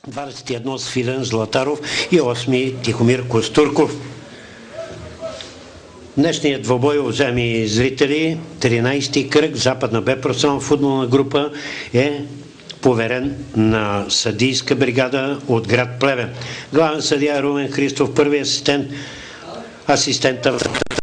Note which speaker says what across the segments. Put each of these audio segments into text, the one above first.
Speaker 1: 21 Свилен Златаров и 8 Тихомир Костурков. Днешният двобой, уважаеми зрители, 13-ти кръг, Западна Б професионална футболна група е поверен на съдийска бригада от град Плевен. Главен съдия Румен Христов, първи асистента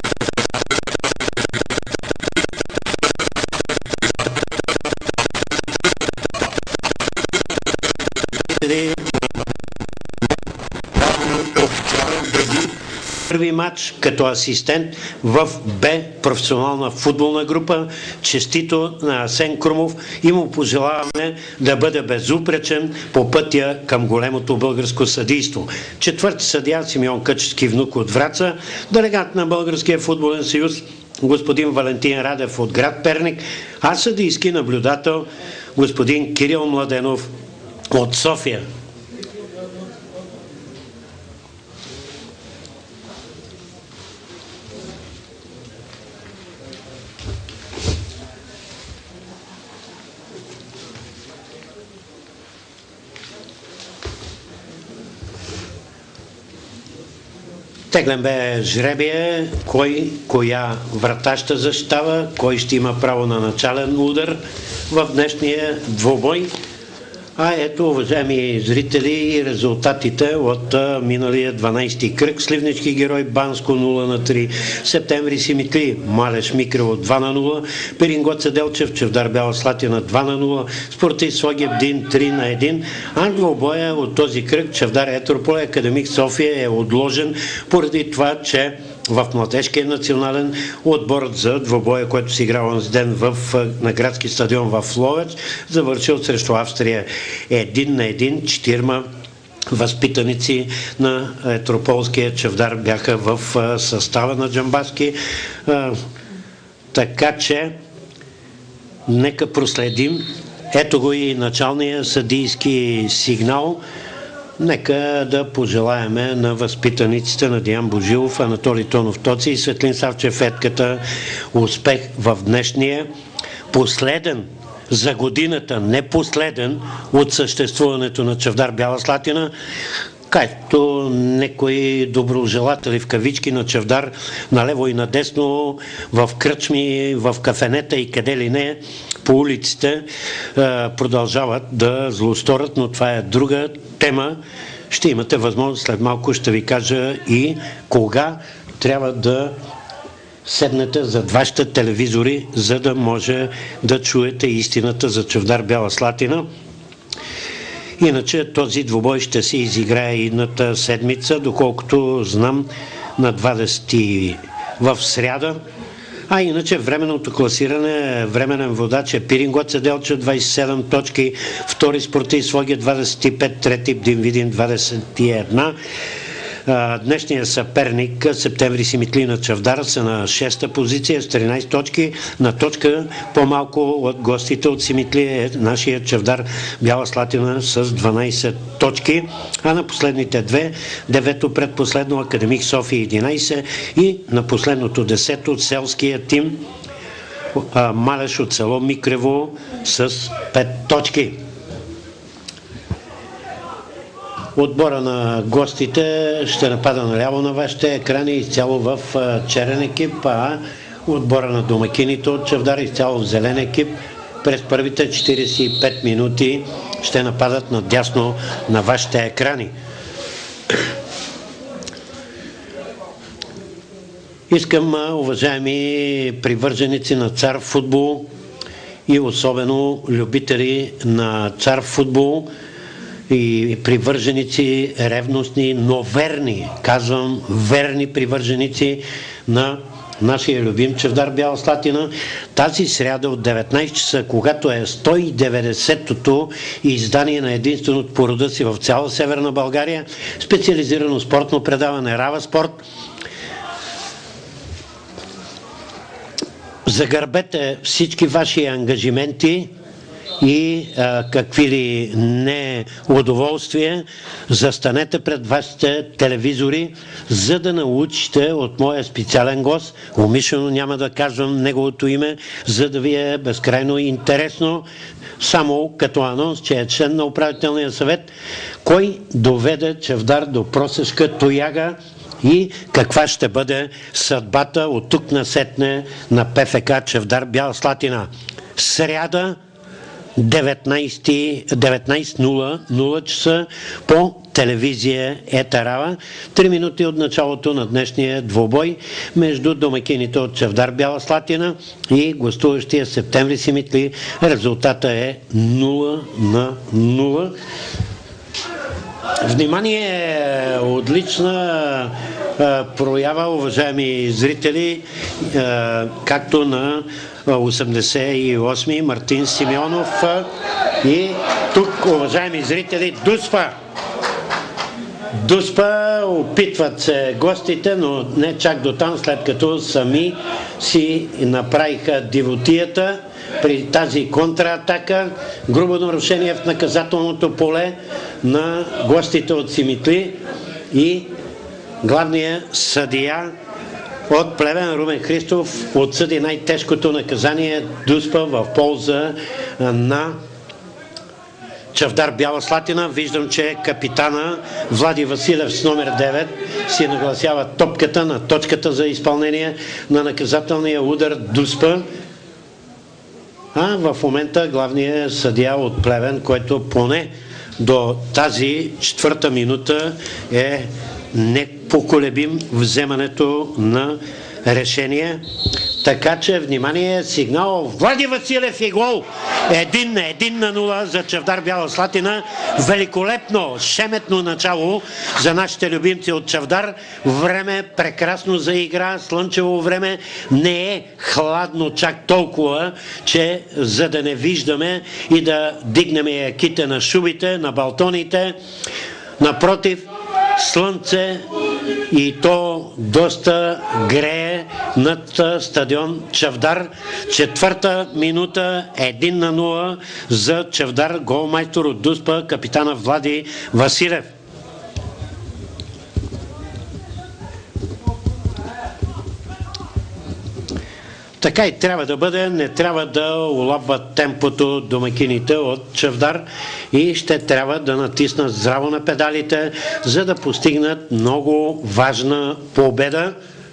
Speaker 1: първи матч като асистент в Б професионална футболна група. Честито на Асен Крумов и му пожелаваме да бъде безупречен по пътя към големото българско съдийство. Четвърти съдия Симеон Къчевски, внук от Враца, делегат на Българския футболен съюз господин Валентин Радев от град Перник, а съдийски наблюдател господин Кирил Младенов от София. Теглен бе жребие, коя врата ще защитава, кой ще има право на начален удар в днешния двубой. А ето, уважаеми зрители, резултатите от миналия 12-ти кръг. Сливнички герой Банско 0-3, Септември Симитли Малеш Микрево 2-0, Пирингоца Делчев Чавдар Бяла Слатина 2-0, Спортист Слогеб Дин 3-1. А двубоя от този кръг Чавдар Етрополе Академик София е отложен поради това, че в младежкия национален отбор за двубоя, който си играл онзи ден на градски стадион в Ловеч, завършил срещу Австрия 1-1. 4 възпитаници на етрополския Чавдар бяха в състава на Джамбаски. Така че нека проследим. Ето го и началния съдийски сигнал. Нека да пожелаеме на възпитаниците на Диан Божилов, Анатолий Тонов Тоци и Светлин Савчев Етката успех в днешния последен за годината, не последен от съществуването на Чавдар Бяла Слатина, както некои доброжелатели в кавички на Чавдар налево и надесно, в кръчми, в кафенета и къде ли не, по улиците продължават да злосторят, но това е друга тема. Ще имате възможност, след малко ще ви кажа и кога трябва да седнете зад вашите телевизори, за да може да чуете истината за Чавдар Бяла Слатина. Иначе този двубой ще се изиграе идната седмица, доколкото знам, на 20 в сряда. А иначе временното класиране, временен водач е Пирингоца Делчев 27 точки, втори Спортист Слогия 25, трети Бдин Видин 21. Днешният съперник Септември Симитли на Чавдар са на 6-та позиция с 13 точки. На точка по-малко от гостите от Симитли е нашия Чавдар Бяла Слатина с 12 точки. А на последните две, 9-то предпоследно Академик София 11 и на последното 10-то от селския тим Малеш от село Микрево с 5 точки. Отбора на гостите ще напада наляво на вашите екрани, изцяло в черен екип, а отбора на домакините от Чавдар изцяло в зелен екип. През първите 45 минути ще нападат надясно на вашите екрани. Искам, уважаеми привърженици на Цар футбол и особено любители на Цар футбол, и привърженици ревностни, но верни, казвам верни привърженици на нашия любим Чавдар Бяла Слатина, тази сряда от 19 часа, когато е 190-тото издание на единственото по рода си в цяла Северна България, специализирано спортно предаване Рава Спорт. Загърбете всички ваши ангажименти и какви ли не удоволствия, застанете пред вашите телевизори, за да научите от моя специален гост. Умишлено няма да казвам неговото име, за да ви е безкрайно интересно, само като анонс, че е член на управителния съвет, кой доведе Чавдар до просешка тояга и каква ще бъде съдбата от тук насетне на ПФК Чавдар Бяла Слатина. Сряда, 19:00 часа по телевизия Етарава. 3 минути от началото на днешния двубой между домакините от Чавдар Бяла Слатина и гостуващия Септември Симитли. Резултата е 0-0. Внимание, отлична проява, уважаеми зрители, както на 88-ми Мартин Симеонов и тук, уважаеми зрители, Дуспа, опитват се гостите, но не чак до там, след като сами си направиха дивотията при тази контратака. Грубо нарушение в наказателното поле на гостите от Симитли и главният съдия от Плевен Румен Христов отсъди най-тежкото наказание Дуспа в полза на Чавдар Бяла Слатина. Виждам, че капитана Влади Василев с номер 9 си нагласява топката на точката за изпълнение на наказателния удар Дуспа. А в момента главният съдия от Плевен, който поне до тази 4-та минута е непоколебим вземането на решение. Така че, внимание, сигнал Влади Василев и гол. 1-0 за Чавдар Бяла Слатина. Великолепно, шеметно начало за нашите любимци от Чавдар. Време прекрасно за игра, слънчево време, не е хладно чак толкова, че за да не виждаме и да дигнем яките на шубите, на балтоните. Напротив, слънце и то доста грее над стадион Чавдар. 4-та минута, 1-0 за Чавдар. Голмайстор от Дуспа, капитана Влади Василев. Така и трябва да бъде, не трябва да улабват темпото домакините от Чавдар и ще трябва да натиснат здраво на педалите, за да постигнат много важна победа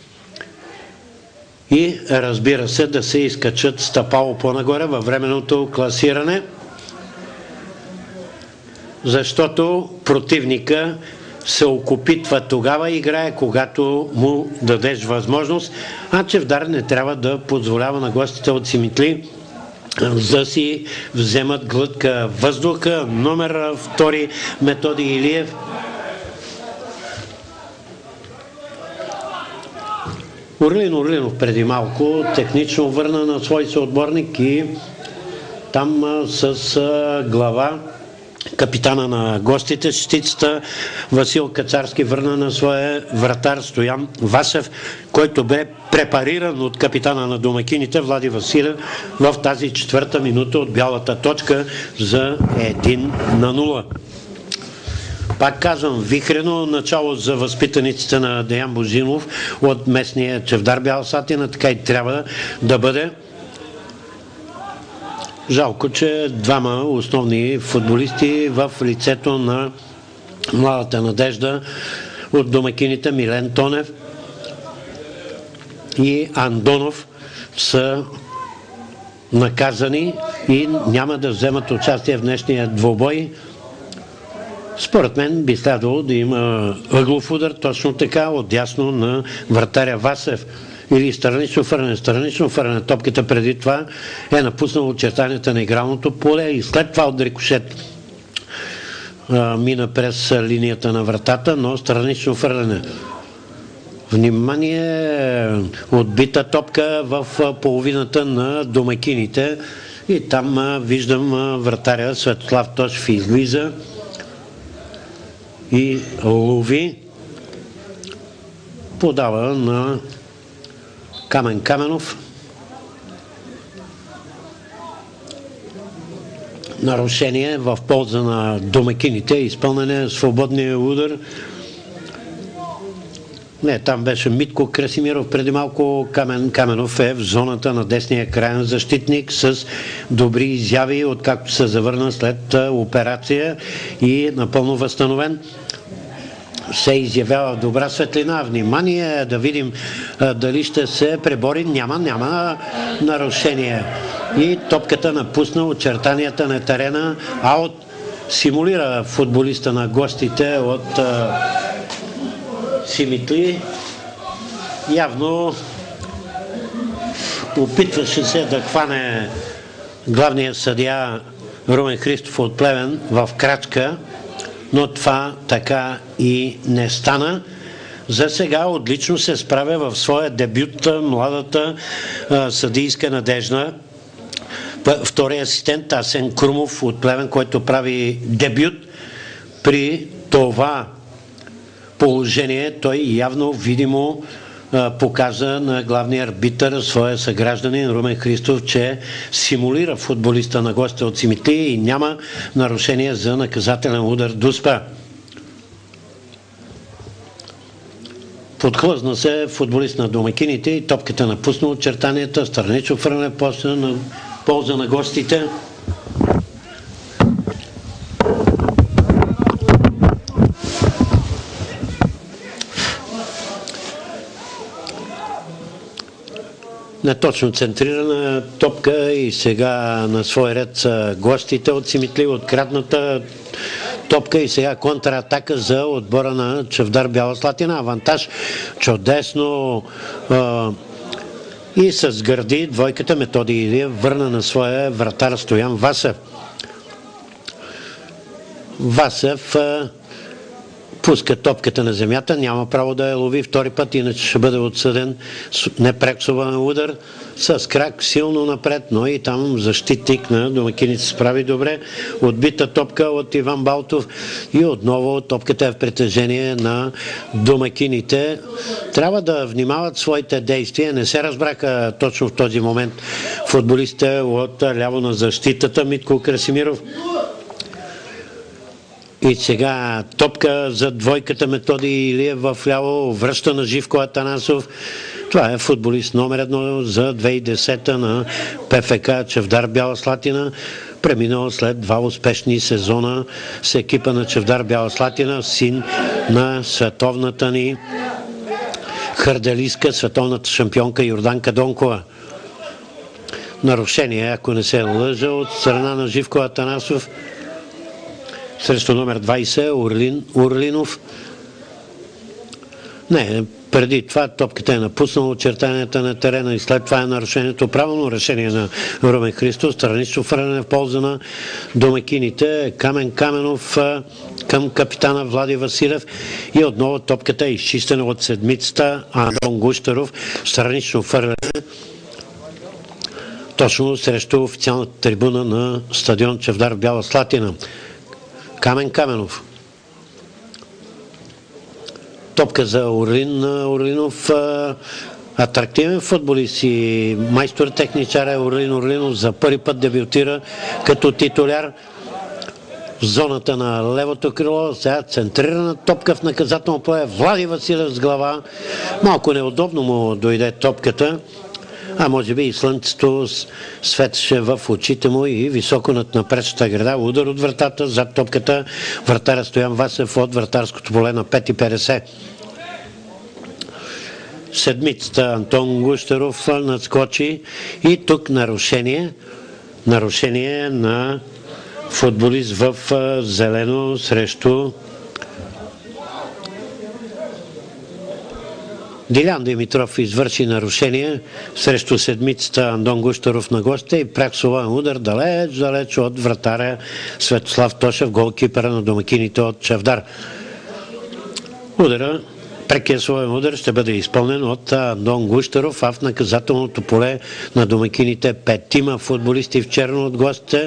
Speaker 1: и, разбира се, да се изкачат стъпало по-нагоре във временното класиране, защото противника се окопитва тогава, играе, когато му дадеш възможност, а Чавдар не трябва да позволява на гостите от Симитли да си вземат глътка въздуха. Номер 2 Методи Илиев. Орлинов преди малко технично върна на свой съотборник и там с глава капитана на гостите, щитицата Васил Кацарски върна на своя вратар Стоян Васев, който бе препариран от капитана на домакините Влади Василев в тази 4-та минута от бялата точка за 1-0. Пак казвам, вихрено начало за възпитаниците на Деян Божинов от местния Чавдар Бяла Слатина, така и трябва да бъде. Жалко, че двама основни футболисти в лицето на младата надежда от домакините Милен Тонев и Андонов са наказани и няма да вземат участие в днешния двубой. Според мен би следвало да има ъглов удар, точно така, отдясно на вратаря Васев. Или странично фърне. Топката преди това е напуснала очертанията на игралното поле и след това от рикошет мина през линията на вратата, но странично фърляне. Внимание, отбита топка в половината на домакините и там виждам вратаря Светослав Тошев излиза и лови. Подава на Камен Каменов. нарушение в полза на домакините, изпълнение свободния удар. Не, там беше Митко Красимиров преди малко. Каменов е в зоната на десния краен защитник с добри изяви, откакто се завърна след операция и напълно възстановен. Се изявява в добра светлина. Внимание, да видим дали ще се пребори. Няма нарушение. И топката напусна очертанията на терена. Аут симулира футболиста на гостите от Симитли. Явно опитваше се да хване главния съдия Румен Христов от Плевен в крачка, но това така и не стана. За сега отлично се справя в своя дебют младата съдийска надежда. Втория асистент Асен Крумов от Плевен, който прави дебют. При това положение той явно видимо показа на главния арбитър, своя съгражданин Румен Христов, че симулира футболиста на гостите от Симитли и няма нарушение за наказателен удар Дуспа. Подхлъзна се футболист на домакините и топката напусна очертанията, странично фърне на полза на гостите. Неточно центрирана топка и сега на свой ред са гостите от Симитли, открадната топка и сега контратака за отбора на Чавдар Бяла Слатина. Авантаж чудесно и с гърди двойката Методи Илиев върна на своя вратар Стоян Васев. Васев пуска топката на земята, няма право да я лови втори път, иначе ще бъде отсъден непрексован удар с крак силно напред, но и там защитник на домакините се справи добре. Отбита топка от Иван Балтов и отново топката е в притежение на домакините. Трябва да внимават своите действия. Не се разбраха точно в този момент футболистите от ляво на защитата. Митко Красимиров. И сега топка за двойката Методи Илиев в ляво, връща на Живко Атанасов. Това е футболист номер 1 за 2010 на ПФК Чавдар Бяла Слатина. Преминал след 2 успешни сезона с екипа на Чавдар Бяла Слатина, син на световната ни харделистка, световната шампионка Йорданка Донкова. Нарушение, ако не се лъжа, от страна на Живко Атанасов срещу номер 20 Орлинов. Не, преди това топката е напуснала очертанията на терена и след това е нарушението. Правилно решение на Румен Христов. Странично фърляне в полза на домакините. Камен Каменов към капитана Влади Василев и отново топката е изчистена от седмицата Антон Гущеров. Странично фърляне точно срещу официалната трибуна на стадион Чавдар Бяла Слатина. Камен Каменов. Топка за Орлинов. Атрактивен футболист и майстор техничар е Орлинов. За първи път дебютира като титуляр в зоната на левото крило. Сега центрирана топка в наказателно поле. Влади Василев с глава. Малко неудобно му дойде топката. А може би и слънцето светеше в очите му и високо над напречната града. Удар от вратата, зад топката вратаря Стоян Васев от вратарското поле на 5:50. Седмицата Антон Гущеров надскочи и тук нарушение на футболист в зелено срещу Дилян Димитров извърши нарушение срещу седмицата Антон Гущеров на гостите и пряк свободен удар далеч от вратаря Светослав Тошев, голкипера на домакините от Чавдар. Прекия свободен удар ще бъде изпълнен от Антон Гущеров, а в наказателното поле на домакините 5 футболисти в черно от гостите.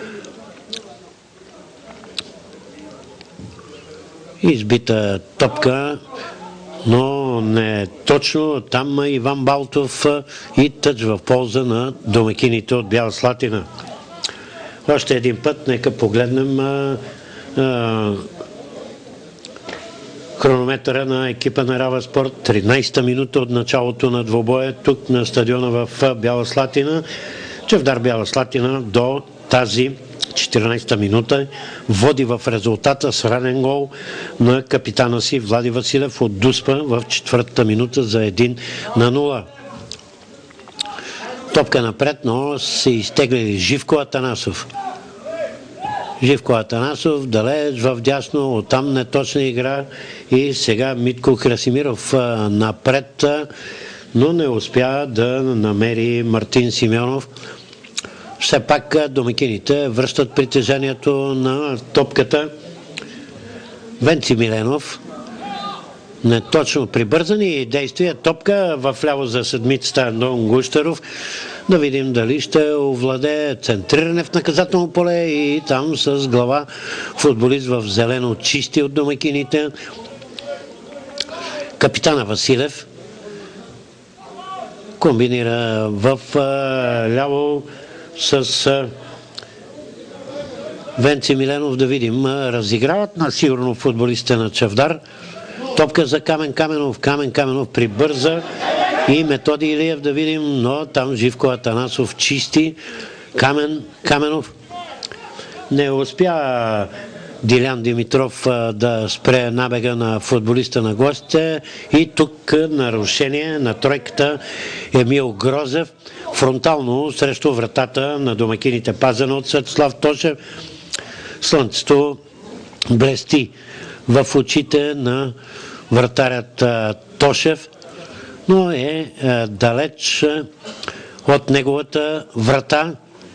Speaker 1: Избита топка, но не е точно. Там Иван Балтов и тъч в полза на домакините от Бяла Слатина. Още един път, нека погледнем хронометъра на екипа на Рава Спорт. 13-та минута от началото на двобоя тук на стадиона в Бяла Слатина. Чавдар Бяла Слатина до тази 14-та минута води в резултата с ранен гол на капитана си Влади Василев от Дуспа в 4-та минута за 1-0. Топка напред, но се изтегли Живко Атанасов. Живко Атанасов далеч в дясно, оттам неточна игра и сега Митко Красимиров напред, но не успя да намери Мартин Симеонов. Все пак домакините връщат притежанието на топката. Венци Миленов. Неточно прибързани действия. Топка в ляво за седмицата Андон Гущеров. Да видим дали ще овладее центриране в наказателно поле и там с глава футболист в зелено чисти от домакините. Капитана Василев комбинира в ляво с Венци Миленов. Да видим, разиграват на сигурно футболистите на Чавдар. Топка за Камен Каменов. Камен Каменов прибърза и Методи Илиев, да видим, но там Живко Атанасов чисти. Каменов не успя Дилян Димитров да спре набега на футболиста на гостите и тук нарушение на тройката Емил Грозев фронтално срещу вратата на домакините, пазена от Светослав Тошев. Слънцето блести в очите на вратарят Тошев, но е далеч от неговата врата.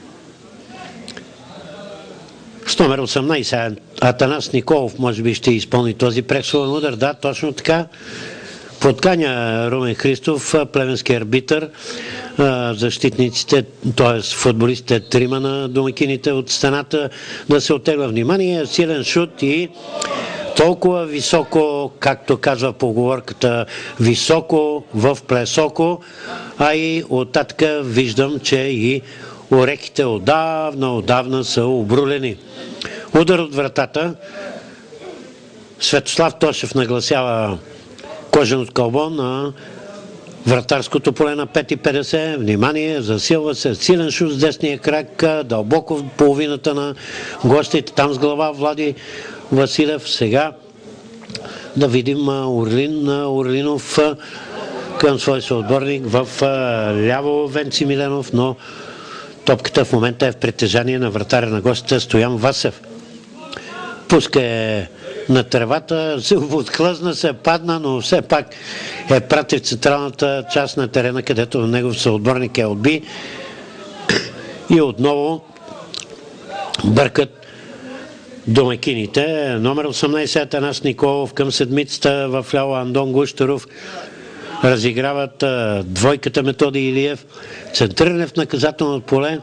Speaker 1: С номер 18 Атанас Николов може би ще изпълни този пресилен удар. Да, точно така. Подканя Румен Христов, плевенски арбитър, защитниците, т.е. футболистите, трима на домакините от стената да се оттегля внимание. Силен шут и толкова високо, както казва поговорката, високо в плесоко, а и оттатък виждам, че и орехите отдавна са обрулени. Удар от вратата. Светослав Тошев нагласява кожен от кълбо на вратарското поле на 5:50. Внимание, засилва се силен шут с десния крак, дълбоко в половината на гостите. Там с глава Влади Василев. Сега да видим Орлинов към свой съотборник в ляво Венци Миленов, но топката в момента е в притежание на вратаря на гостите Стоян Васев. Пуска на тревата, се отхлъзна, се падна, но все пак е прати в централната част на терена, където негов съотборник е отби. И отново бъркат домакините. Номер 18 Атанас Николов към седмицата в ляво Андон Гущеров. Разиграват двойката Методи Илиев. Центриране в наказателното поле.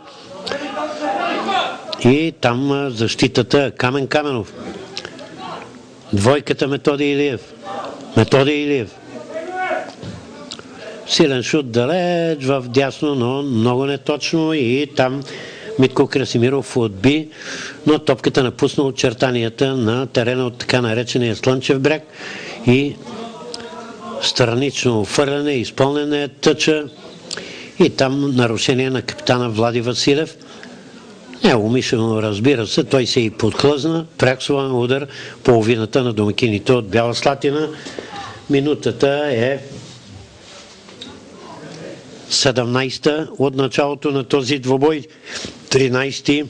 Speaker 1: И там защитата Камен Каменов. Двойката Методи Илиев. Силен шут далеч в дясно, но много неточно и там Митко Красимиров отби, но топката напусна очертанията на терена от така наречения Слънчев бряг и странично фърляне, изпълнене тъча и там нарушение на капитана Влади Василев. Не умишлено, разбира се, той се и подхлъзна, пряксован удар, половината на домакините от Бяла Слатина. Минутата е 17-та от началото на този двобой, 13-ти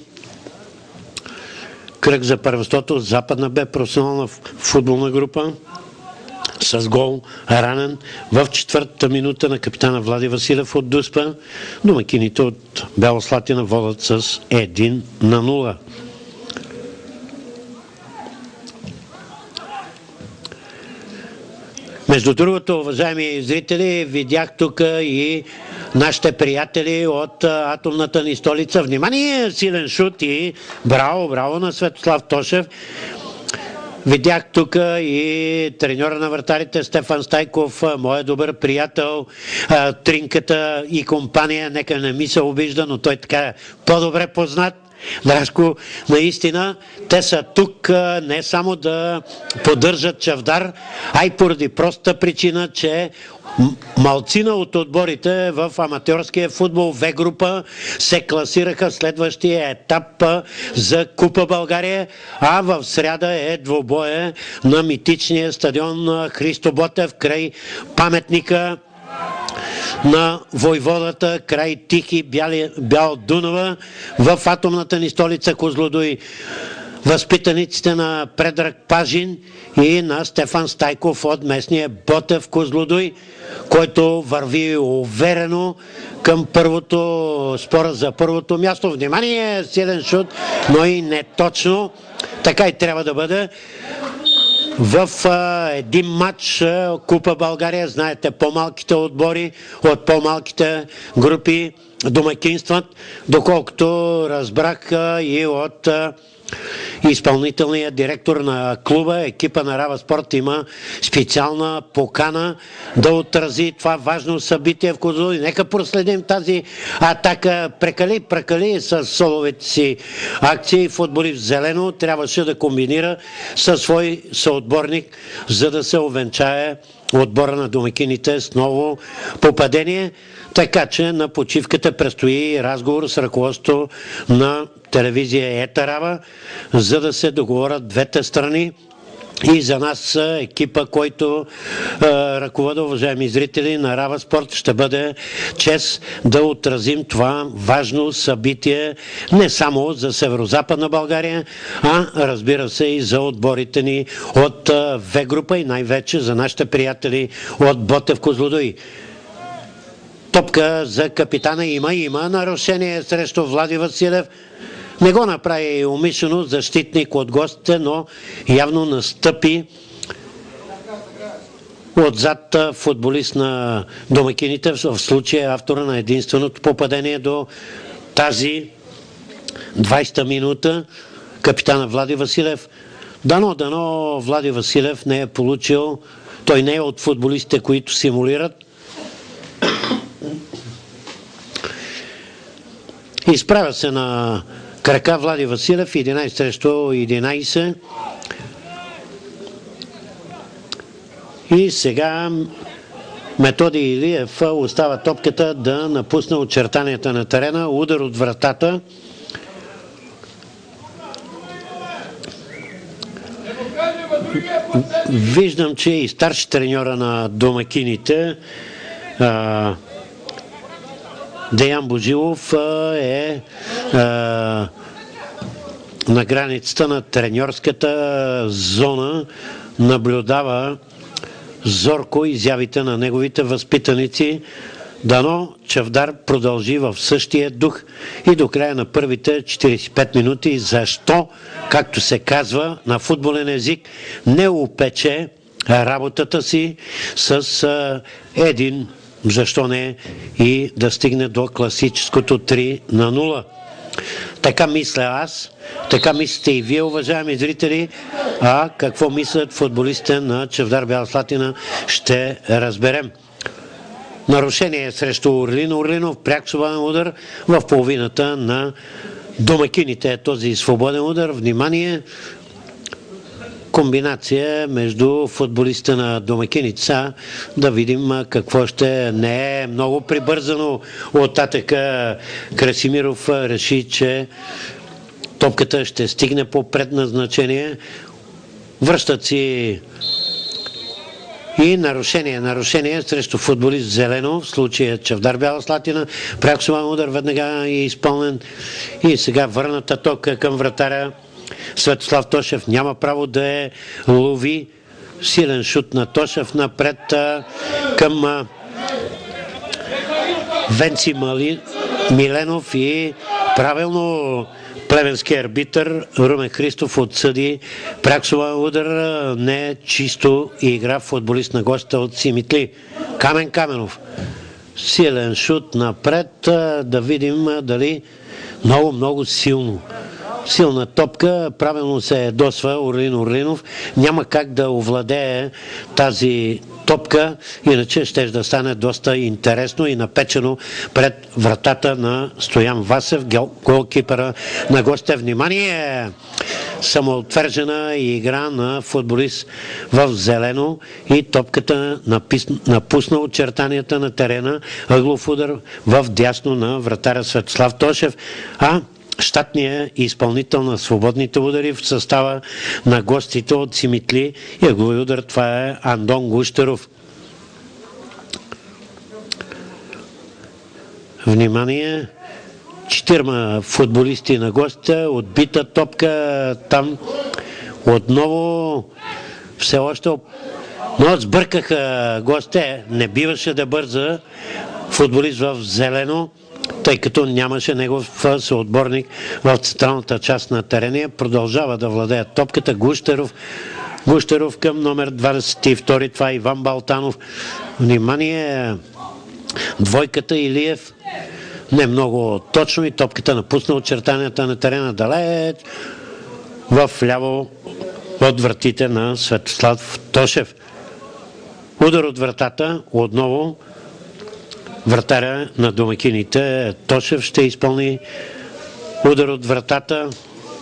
Speaker 1: кръг за първенството. Западна Б професионална футболна група с гол ранен в 4-та минута на капитана Влади Василев от Дуспа. Домакините от Бяла Слатина водят с 1-0. Между другото, уважаеми зрители, видях тук и нашите приятели от атомната ни столица. Внимание, силен шут и браво на Светослав Тошев. Видях тук и треньора на вратарите Стефан Стайков, моят добър приятел, Тринката и компания, нека не ми се обижда, но той така е по-добре познат. Драшко, наистина те са тук не само да поддържат Чавдар, а и поради простата причина, че малцина от отборите в аматьорския футбол В група се класираха в следващия етап за Купа България, а в сряда е двубоя на митичния стадион Христо Ботев край паметника на войводата, край Тихи Бял Дунава в атомната ни столица Козлодуй. Възпитаниците на Предраг Пажин и на Стефан Стайков от местния Ботев Козлодуй, който върви уверено към спора за първото място. Внимание, силен шут, но и не точно. Така и трябва да бъде. В един матч Купа България, знаете, по-малките отбори от по-малките групи домакинстват, доколкото разбрах и от изпълнителният директор на клуба, екипа на Рава Спорт има специална покана да отрази това важно събитие в Козлодуй. Нека проследим тази атака. Прекали с соловете си акции. Футболист зелено трябваше да комбинира със свой съотборник, за да се увенчае отбора на домакините с ново попадение. Така че на почивката предстои разговор с ръководството на телевизия Етарава, за да се договорят двете страни. И за нас екипа, който ръководи, уважаеми зрители на Рава Спорт, ще бъде чест да отразим това важно събитие не само за Северозападна България, а разбира се и за отборите ни от В група и най-вече за нашите приятели от Ботев Козлодуй. Топка за капитана има нарушение срещу Влади Василев. Не го направи умишлено защитник от гостите, но явно настъпи отзад футболист на домакините, в случая автора на единственото попадение до тази 20-та минута, капитана Влади Василев. Дано Влади Василев не е получил, той не е от футболистите, които симулират. Изправя се на крака Влади Василев, 11 срещу 11. И сега Методи Илиев остава топката да напусне очертанията на терена. Удар от вратата. Виждам, че и старши треньора на домакините Деян Божилов е на границата на треньорската зона, наблюдава зорко изявите на неговите възпитаници. Дано Чавдар продължи в същия дух и до края на първите 45 минути. Защо, както се казва на футболен език, не опече работата си с един, защо не, и да стигне до класическото 3-0. Така мисля аз, така мислите и вие, уважаеми зрители, а какво мислят футболистите на Чавдар Бяла Слатина, ще разберем. Нарушение срещу Орлинов, пряк свободен удар в половината на домакините. Този свободен удар, внимание, комбинация между футболистите на домакиница. Да видим какво ще. Не е много прибързано от АТК. Красимиров реши, че топката ще стигне по предназначение. Връщат си и нарушение срещу футболист зелено, в случая Чавдар Бяла Слатина. Пряк свободен удар веднага е изпълнен и сега върната топка към вратаря. Светослав Тошев няма право да е лови. Силен шут на Тошев напред към Венци Миленов и правилно плевенския арбитър Румен Христов отсъди пряк свободен удар, не чисто игра футболист на гостите от Симитли. Камен Каменов. Силен шут напред, да видим дали много силно силна топка, правилно се ядосва Орлин Орлинов. Няма как да овладее тази топка, иначе ще да стане доста интересно и напечено пред вратата на Стоян Васев, голкипера на гостите. Внимание! Самоотвержена игра на футболист в зелено и топката напусна очертанията на терена. Ъглов удар в дясно на вратаря Светослав Тошев, а щатният изпълнител на свободните удари в състава на гостите от Симитли и ъглови удар, това е Андон Гущеров. Внимание! 4 футболисти на гостите, отбита топка там, отново все още, но сбъркаха гостите, не биваше да бърза футболист в зелено, тъй като нямаше негов съотборник в централната част на терена. Продължава да владее топката Гущеров към номер 22, това е Иван Балтанов. Внимание, двойката Илиев не много точно и топката напусна очертанията на терена далеч в ляво от вратите на Светослав Тошев. Удар от вратата, отново вратаря на домакините Тошев ще изпълни удар от вратата.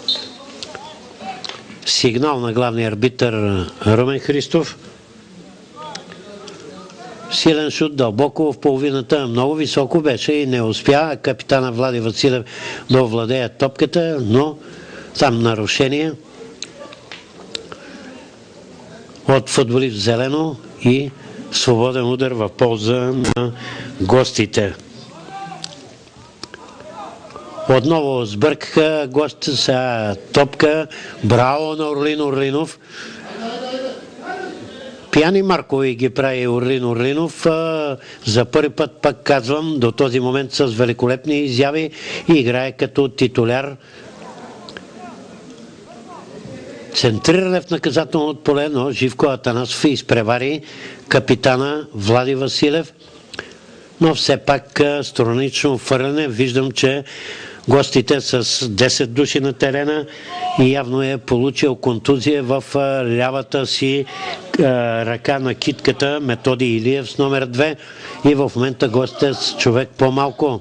Speaker 1: Сигнал на главния арбитър Румен Христов. Силен шут дълбоко в половината, много високо беше и не успя капитана Влади Василев да овладее топката, но там нарушение от футболист в зелено и свободен удар в полза на гостите. Отново сбъркаха гостите с топка. Браво на Орлин Орлинов. Пияни Маркови ги прави Орлин Орлинов. За първи път, пак казвам, до този момент с великолепни изяви и играе като титуляр. Центриране в наказателното поле, но Живко Атанасов изпревари капитана Влади Василев. Но все пак странично фърляне. Виждам, че гостите с 10 души на терена и явно е получил контузия в лявата си ръка на китката Методи Илиев с номер 2 и в момента гостите с човек по-малко.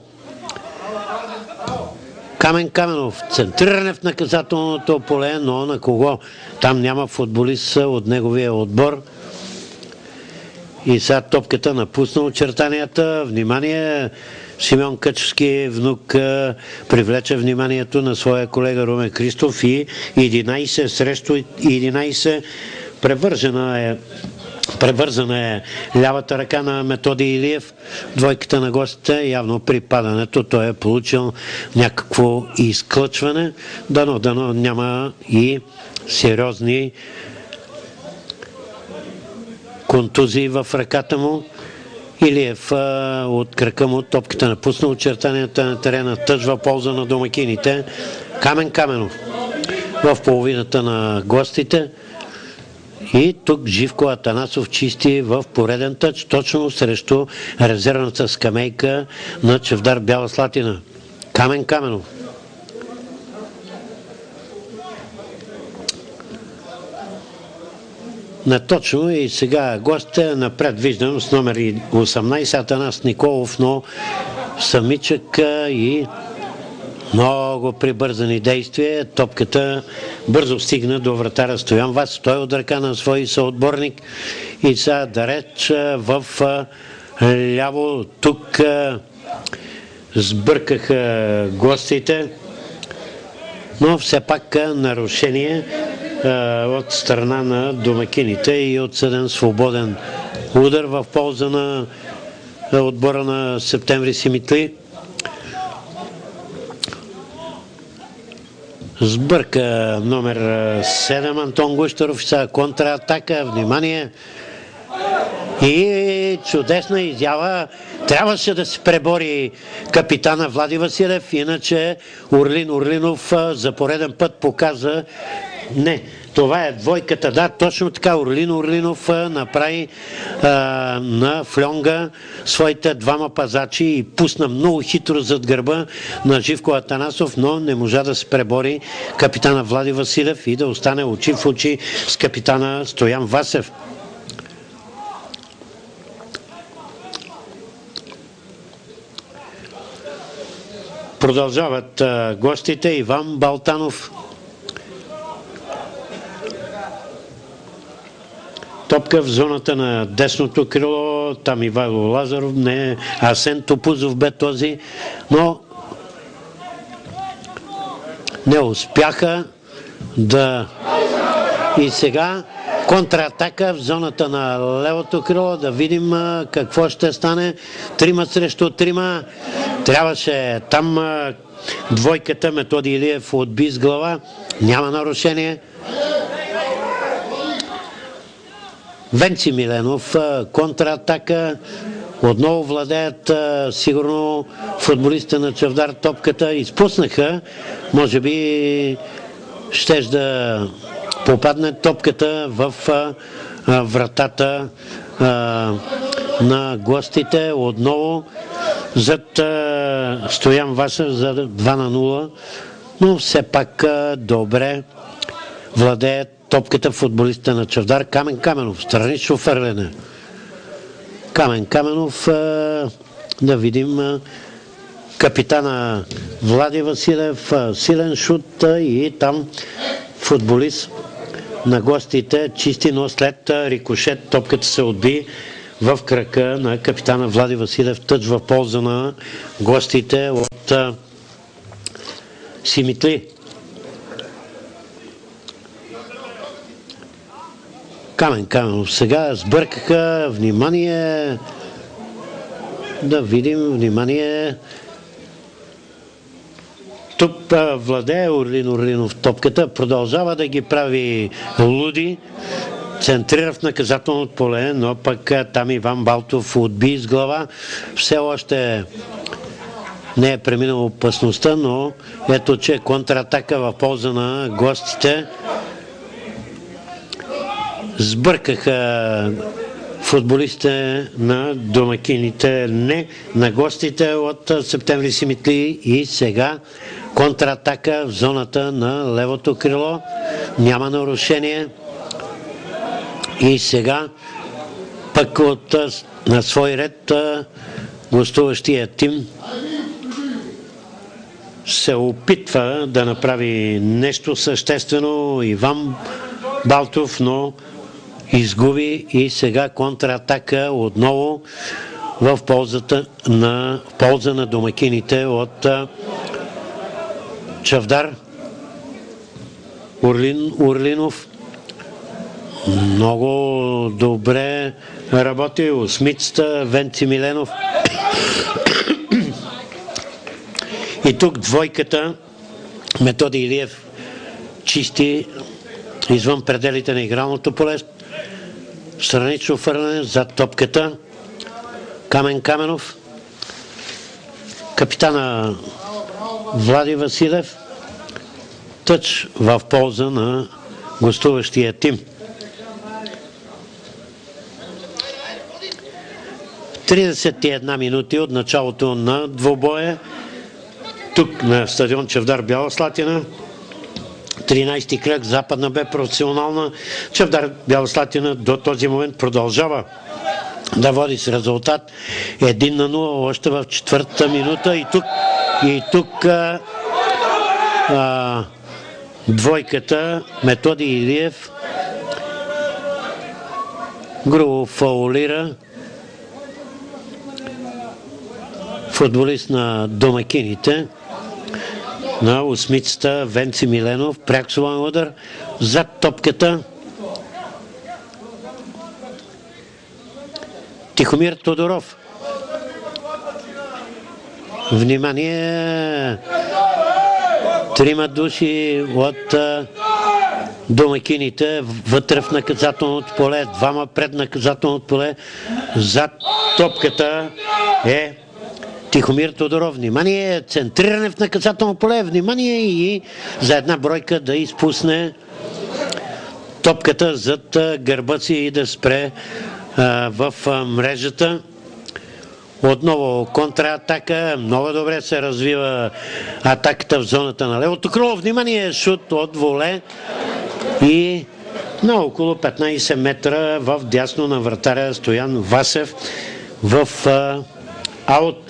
Speaker 1: Камен Каменов, центриране в наказателното поле, но на кого? Там няма футболист от неговия отбор. И сега топката напусна очертанията. Внимание! Симеон Къчевски, внук, привлече вниманието на своя колега Румен Христов и 11 срещу 11. Превързана е лявата ръка на Методи Илиев. Двойката на гостите, явно при падането той е получил някакво изклъчване. Дано няма и сериозни контузии в ръката му. Илиев от крака му топката напусна очертанията на терена, тъжва полза на домакините. Камен Каменов в половината на гостите. И тук Живко Атанасов чисти в пореден тъч, точно срещу резервната скамейка на Чавдар Бяла Слатина. Камен Каменов. Неточно и сега гостите напред виждам с номер 18 Атанас Николов, но самичък и много прибързани действия. Топката бързо стигна до вратаря Стоян Васев. Той от ръка на свой съотборник и сега далеч в ляво. Тук сбъркаха гостите, но все пак нарушение от страна на домакините и отсъден свободен удар в полза на отбора на Септември Симитли. Сбърка номер 7 Антон Гущеров, сега контратака, внимание и чудесна изява. Трябваше да се пребори капитана Влади Василев, иначе Орлин Орлинов за пореден път показа Това е двойката, да, точно така. Орлинов направи на флонга своите двама пазачи и пусна много хитро зад гърба на Живко Атанасов, но не можа да се пребори капитана Влади Василев и да остане очи в очи с капитана Стоян Васев. Продължават гостите. Иван Балтанов. Топка в зоната на десното крило. Там Ивайло Лазаров, не, Асен Топузов бе този, но не успяха да... И сега контратака в зоната на левото крило, да видим какво ще стане. 3 срещу 3. Трябваше там двойката, Методи Илиев отби с глава. Няма нарушение. Венци Миленов, контратака. Отново владеят сигурно футболистите на Чавдар топката. Изпуснаха. Може би щеш да попадне топката в вратата на гостите. Отново зад Стоян Васев за 2-0. Но все пак добре владеят топката футболиста на Чавдар. Камен Каменов, странично фърлене. Камен Каменов, да видим капитана Влади Василев, силен шут и там футболист на гостите чисти, но след рикошет топката се отби в крака на капитана Влади Василев, тъч в полза на гостите от Симитли. Камен Каменов сега сбъркаха. Внимание! Да видим, внимание! Тук владее Орлинов топката, продължава да ги прави луди, центрира в наказателното поле, но пък там Иван Балтов отби с глава. Все още не е преминал опасността, но ето, че контратака в полза на гостите. Сбъркаха футболистите на домакините, не на гостите от Септември Симитли, и сега контратака в зоната на левото крило. Няма нарушение. И сега пък на свой ред гостуващия тим се опитва да направи нещо съществено. Иван Балтов, но изгуби, и сега контратака отново в полза на домакините от Чавдар. Орлинов много добре работи. Осмицата Венци Миленов. И тук двойката Методи Илиев чисти извън пределите на игралното поле. Странично фърляне зад топката. Камен Каменов. Капитана Влади Василев. Тъч в полза на гостуващия тим. 31 минути от началото на двубоя. Тук на стадион Чавдар, Бяла Слатина. 13-ти кръг, Западна бе професионална. Чавдар, Бяла Слатина до този момент продължава да води с резултат 1-0 още в 4-та минута. И тук двойката Методи Илиев грубо фаулира футболист на домакините, на осмицата Венци Миленов. Пряк свободен удар зад топката. Тихомир Тодоров. Внимание! 3 души от домакините вътре в наказателното поле, 2 пред наказателното поле. Зад топката е Тихомир Тодоров. Внимание! Центриране в наказателно поле. Внимание! И за една бройка да изпусне топката зад гърба си и да спре в мрежата. Отново контратака, много добре се развива атаката в зоната на левото крило. Внимание, шут от воле и на около 15 метра в дясно на вратаря Стоян Васев в аут.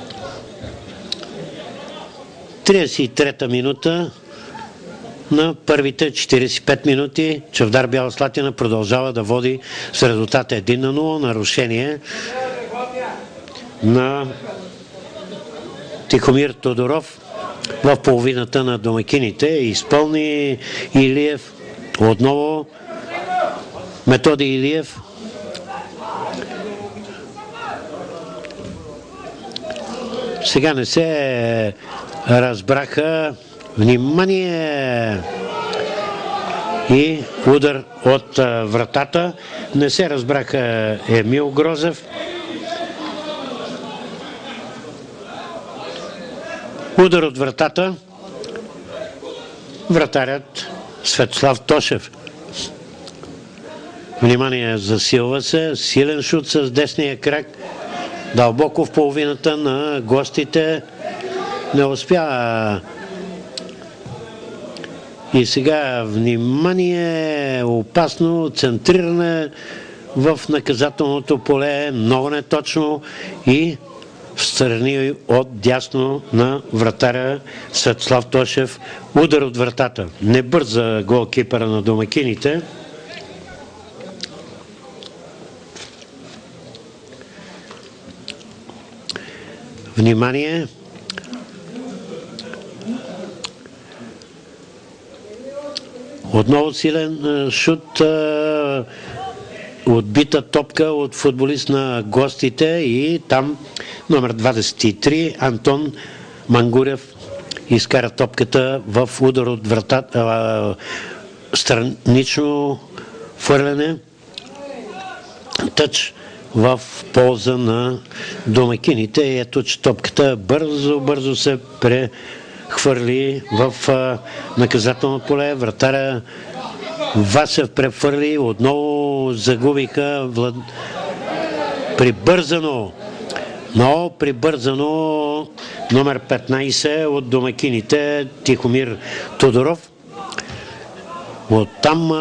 Speaker 1: 33-та минута на първите 45 минути. Чавдар Бяла Слатина продължава да води с резултат 1-0. Нарушение на Тихомир Тодоров в половината на домакините. Изпълни Илиев. Отново Методи Илиев. Сега не се разбраха. Внимание! И удар от вратата. Не се разбраха Емил Грозев. Удар от вратата. Вратарят Светослав Тошев. Внимание, засилва се. Силен шут с десния крак. Дълбоко в половината на гостите. Не успя. И сега внимание, опасно центриране в наказателното поле. Много неточно и встрани от дясно на вратаря Светослав Тошев. Удар от вратата. Не бърза голкипера на домакините. Внимание! Отново силен шут, отбита топка от футболист на гостите и там номер 23 Антон Мангурев изкара топката в удар от вратата, странично фърляне, тъч в полза на домакините. И ето, че топката бързо се прехвърли в наказателно поле. Вратаря Васев прехвърли, отново загубиха прибързано, но прибързано номер 15 от домакините Тихомир Тодоров. Оттам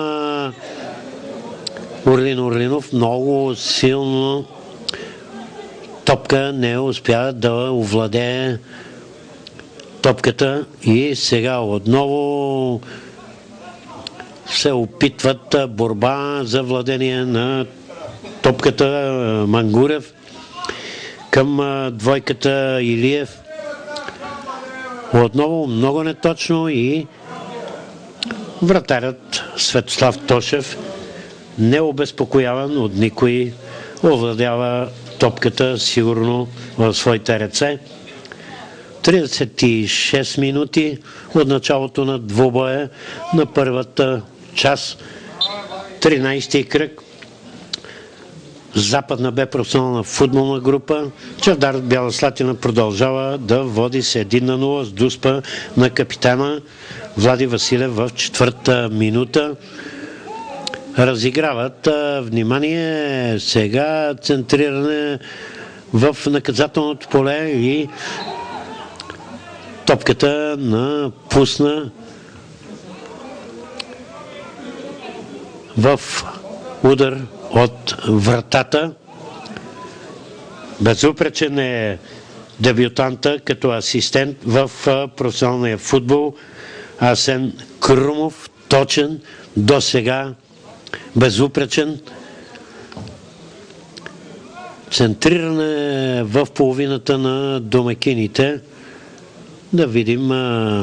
Speaker 1: Орлин Орлинов много силно топка не успя да овладее топката и сега отново се опитват борба за владение на топката Мангурев към двойката Илиев. Отново много неточно и вратарят Светослав Тошев, необезпокояван от никой, овладява топката сигурно в своите ръце. 36 минути от началото на двубоя на първата част. 13-ти кръг. Западна Б професионална футболна група. Чавдар Бяла Слатина продължава да води с 1-0 с дуспа на капитана Влади Василев в четвърта минута. Разиграват. Внимание, сега центриране в наказателното поле и топката напусна в удар от вратата. Безупречен е дебютанта като асистент в професионалния футбол Асен Крумов, точен до сега, безупречен. Центриране в половината на домакините. Да видим.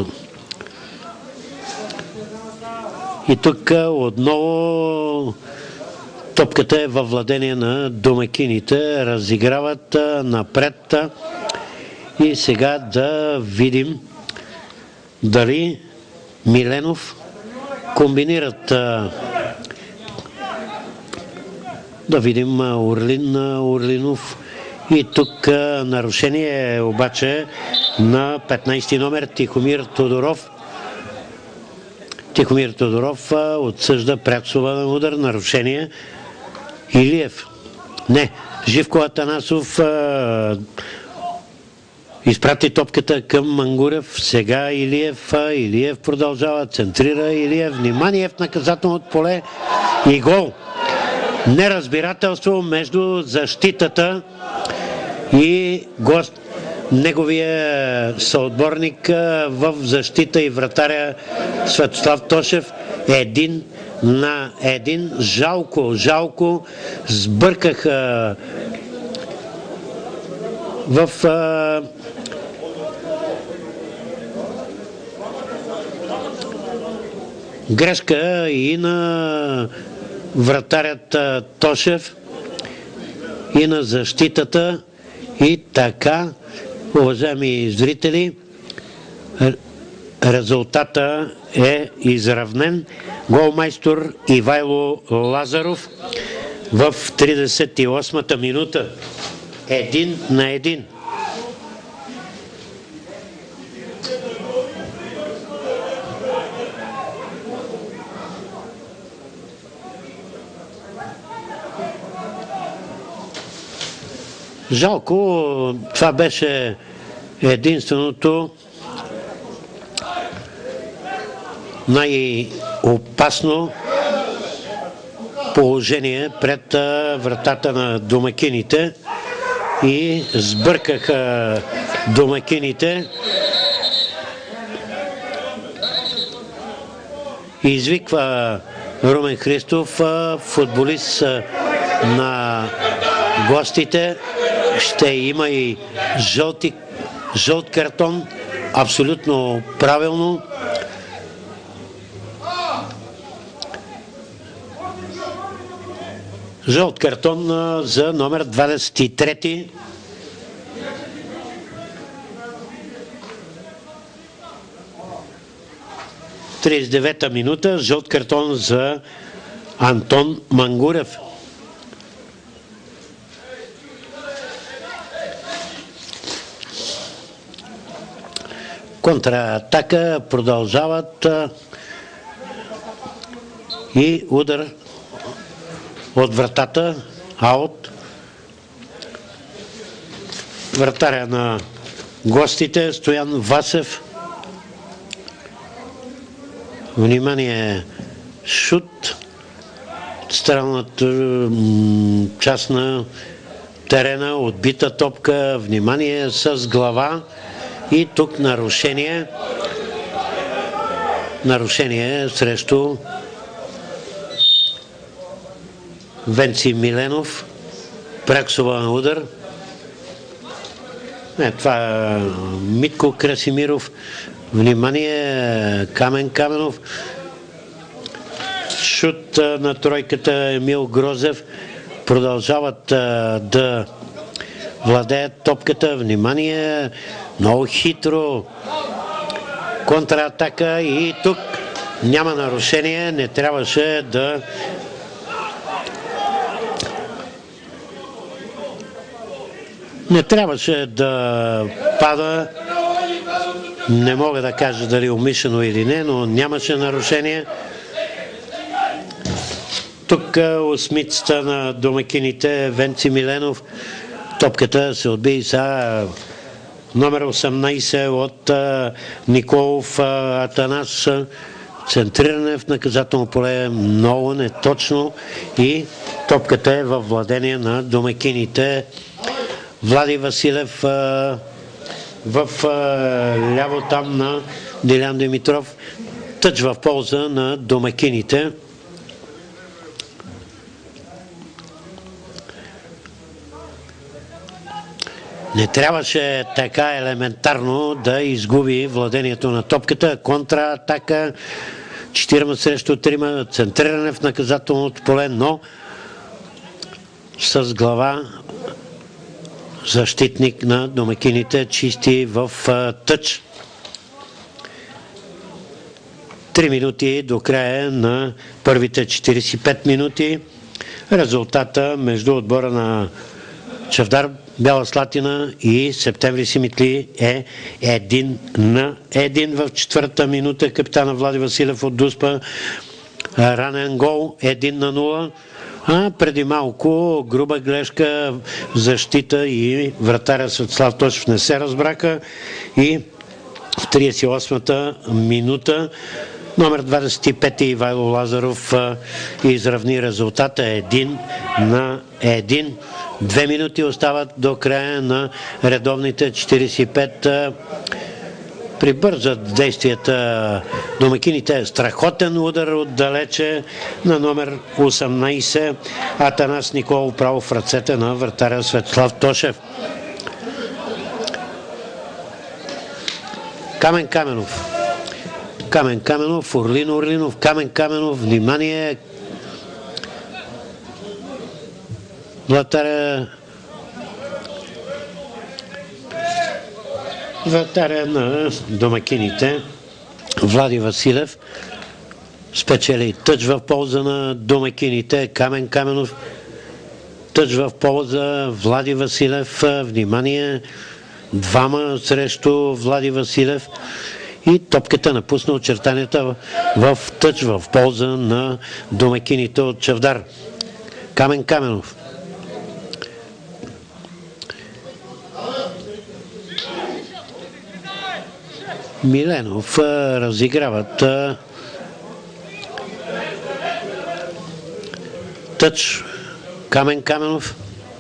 Speaker 1: И тук отново топката е във владение на домакините. Разиграват напред. И сега да видим дали Миленов комбинират. Да видим Орлинов. И тук нарушение обаче на 15 номер Тихомир Тодоров. Тихомир Тодоров отсъжда пряк свободен удар, нарушение. Илиев. Не. Живко Атанасов изпрати топката към Мангурев. Сега Илиев. Илиев продължава. Центрира Илиев. Внимание в наказателното поле. И гол. Неразбирателство между защитата и гост. Неговия съотборник в защита и вратаря Светослав Тошев. 1-1. Жалко. Сбъркаха в грешка и на вратарят Тошев, и на защитата. И така, уважаеми зрители, резултата е изравнен. Голмайстор Ивайло Лазаров в 38-та минута. 1-1. Жалко, това беше единственото най-опасно положение пред вратата на домакините и сбъркаха домакините. Извиква Румен Христов, футболист на гостите. Ще има и жълт картон. Абсолютно правилно. Жълт картон за номер 23. В 39-та минута жълт картон за Антон Мангурев. Контратака продължават и удар от вратата, аут. Вратаря на гостите Стоян Васев. Внимание, шут. Странната част на терена, отбита топка. Внимание с глава. И тук нарушение. Нарушение срещу Венци Миленов. Пряк свободен удар. Това е Митко Красимиров. Внимание, Камен Каменов. Шут на тройката Емил Грозев. Продължават да владеят топката. Внимание, много хитро. Контратака и тук няма нарушение. Не трябваше да пада. Не мога да кажа дали умишлено или не, но нямаше нарушение. Тук осмицата на домакините Венци Миленов. Топката се отби за номер 18 от Николов Атанас. Центриране в наказателно поле, много неточно и топката е във владение на домакините. Влади Василев в ляво там на Делян Димитров. Тъч в полза на домакините. Не трябваше така елементарно да изгуби владението на топката. Контратака, 4 срещу 3, центриране в наказателното поле, но с глава защитник на домакините чисти в тъч. 3 минути до края на първите 45 минути. Резултата между отбора на Чавдар Бяла Слатина и Септември Симитли е 1-1 в четвърта минута. Капитана Влади Василев от Дуспа. Ранен гол 1-0. А преди малко груба грешка в защита и вратаря Светослав Тошев не се разбраха и в 38-та минута номер 25 Ивайло Лазаров изравни резултата 1-1. 2 минути остават до края на редовните 45. Прибързат действията домакините. Страхотен удар отдалече на номер 18 Атанас Николов право в ръцете на вратаря Светослав Тошев. Камен Каменов, Орлинов, Камен Каменов, внимание! Вратаря на домакините Влади Василев спечели тъч в полза на домакините. Камен Каменов, тъч в полза Влади Василев. Внимание! Двама срещу Влади Василев и топката напусна очертанията в тъч в полза на домакините от Чавдар. Камен Каменов. Миленов разиграват тъч. Камен Каменов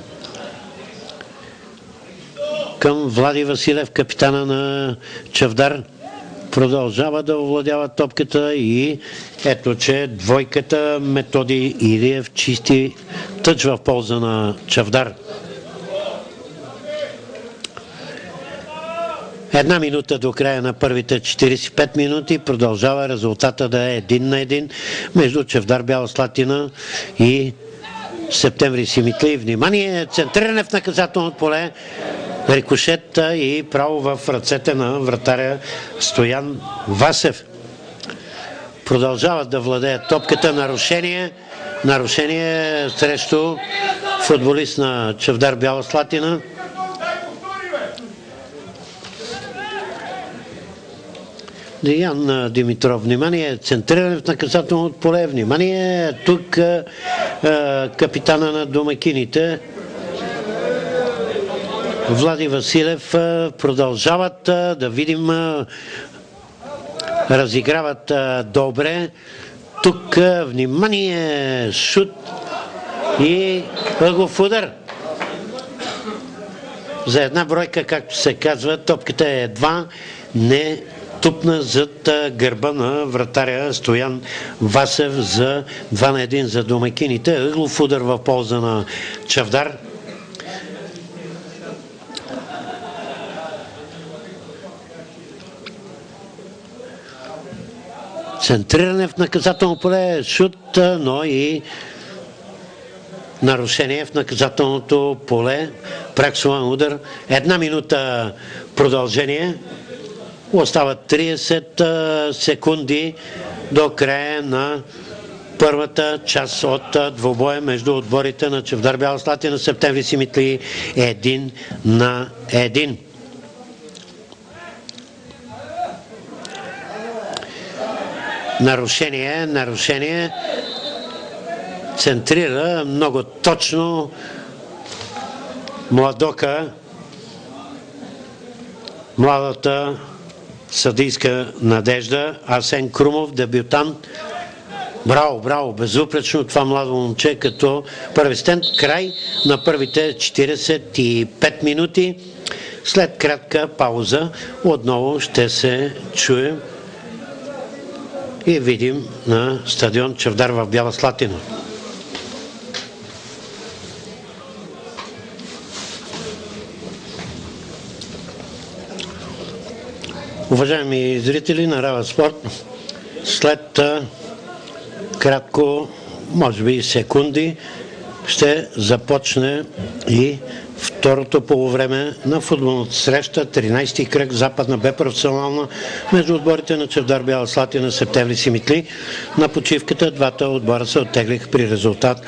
Speaker 1: към Влади Василев, капитана на Чавдар. Продължава да овладява топката и ето, че двойката Методи Илиев чисти тъч в полза на Чавдар. 1 минута до края на първите 45 минути. Продължава резултата да е 1-1 между Чавдар Бяла Слатина и Септември Симитли. Внимание! Центриране в наказателното поле. Рикошет и право в ръцете на вратаря Стоян Васев. Продължават да владеят топката. Нарушение срещу футболист на Чавдар Бяла Слатина. Деян Димитров, внимание, центриране в наказателното поле, внимание, тук капитана на домакините Влади Василев продължават да видим, разиграват добре. Тук внимание, шут и ъглов удар. За една бройка, както се казва, топката е едва не тупна зад гърба на вратаря Стоян Васев за 2-1 за домакините. Ъглов удар в полза на Чавдар. Центриране в наказателно поле, шут, но и нарушение в наказателното поле. Праксован удар. 1 минута продължение. Остават 30 секунди до края на първата част от двубоя между отборите на Чавдар Бяла Слатина, Септември Симитли 1-1. Нарушение. Центрира много точно младока, младата съдийска надежда Асен Крумов, дебютант. Браво, безупречно това младо момче като първистен. Край на първите 45 минути. След кратка пауза отново ще се чуем и видим на стадион Чавдар в Бяла Слатина. Уважаеми зрители на Рава Спорт, след кратко, може би секунди, ще започне и второто полувреме на футболната среща. 13-ти кръг, западна Б професионална, между отборите на Чавдар, Бяла Слатина, Септември, Симитли. На почивката двата отбора се оттеглиха при резултат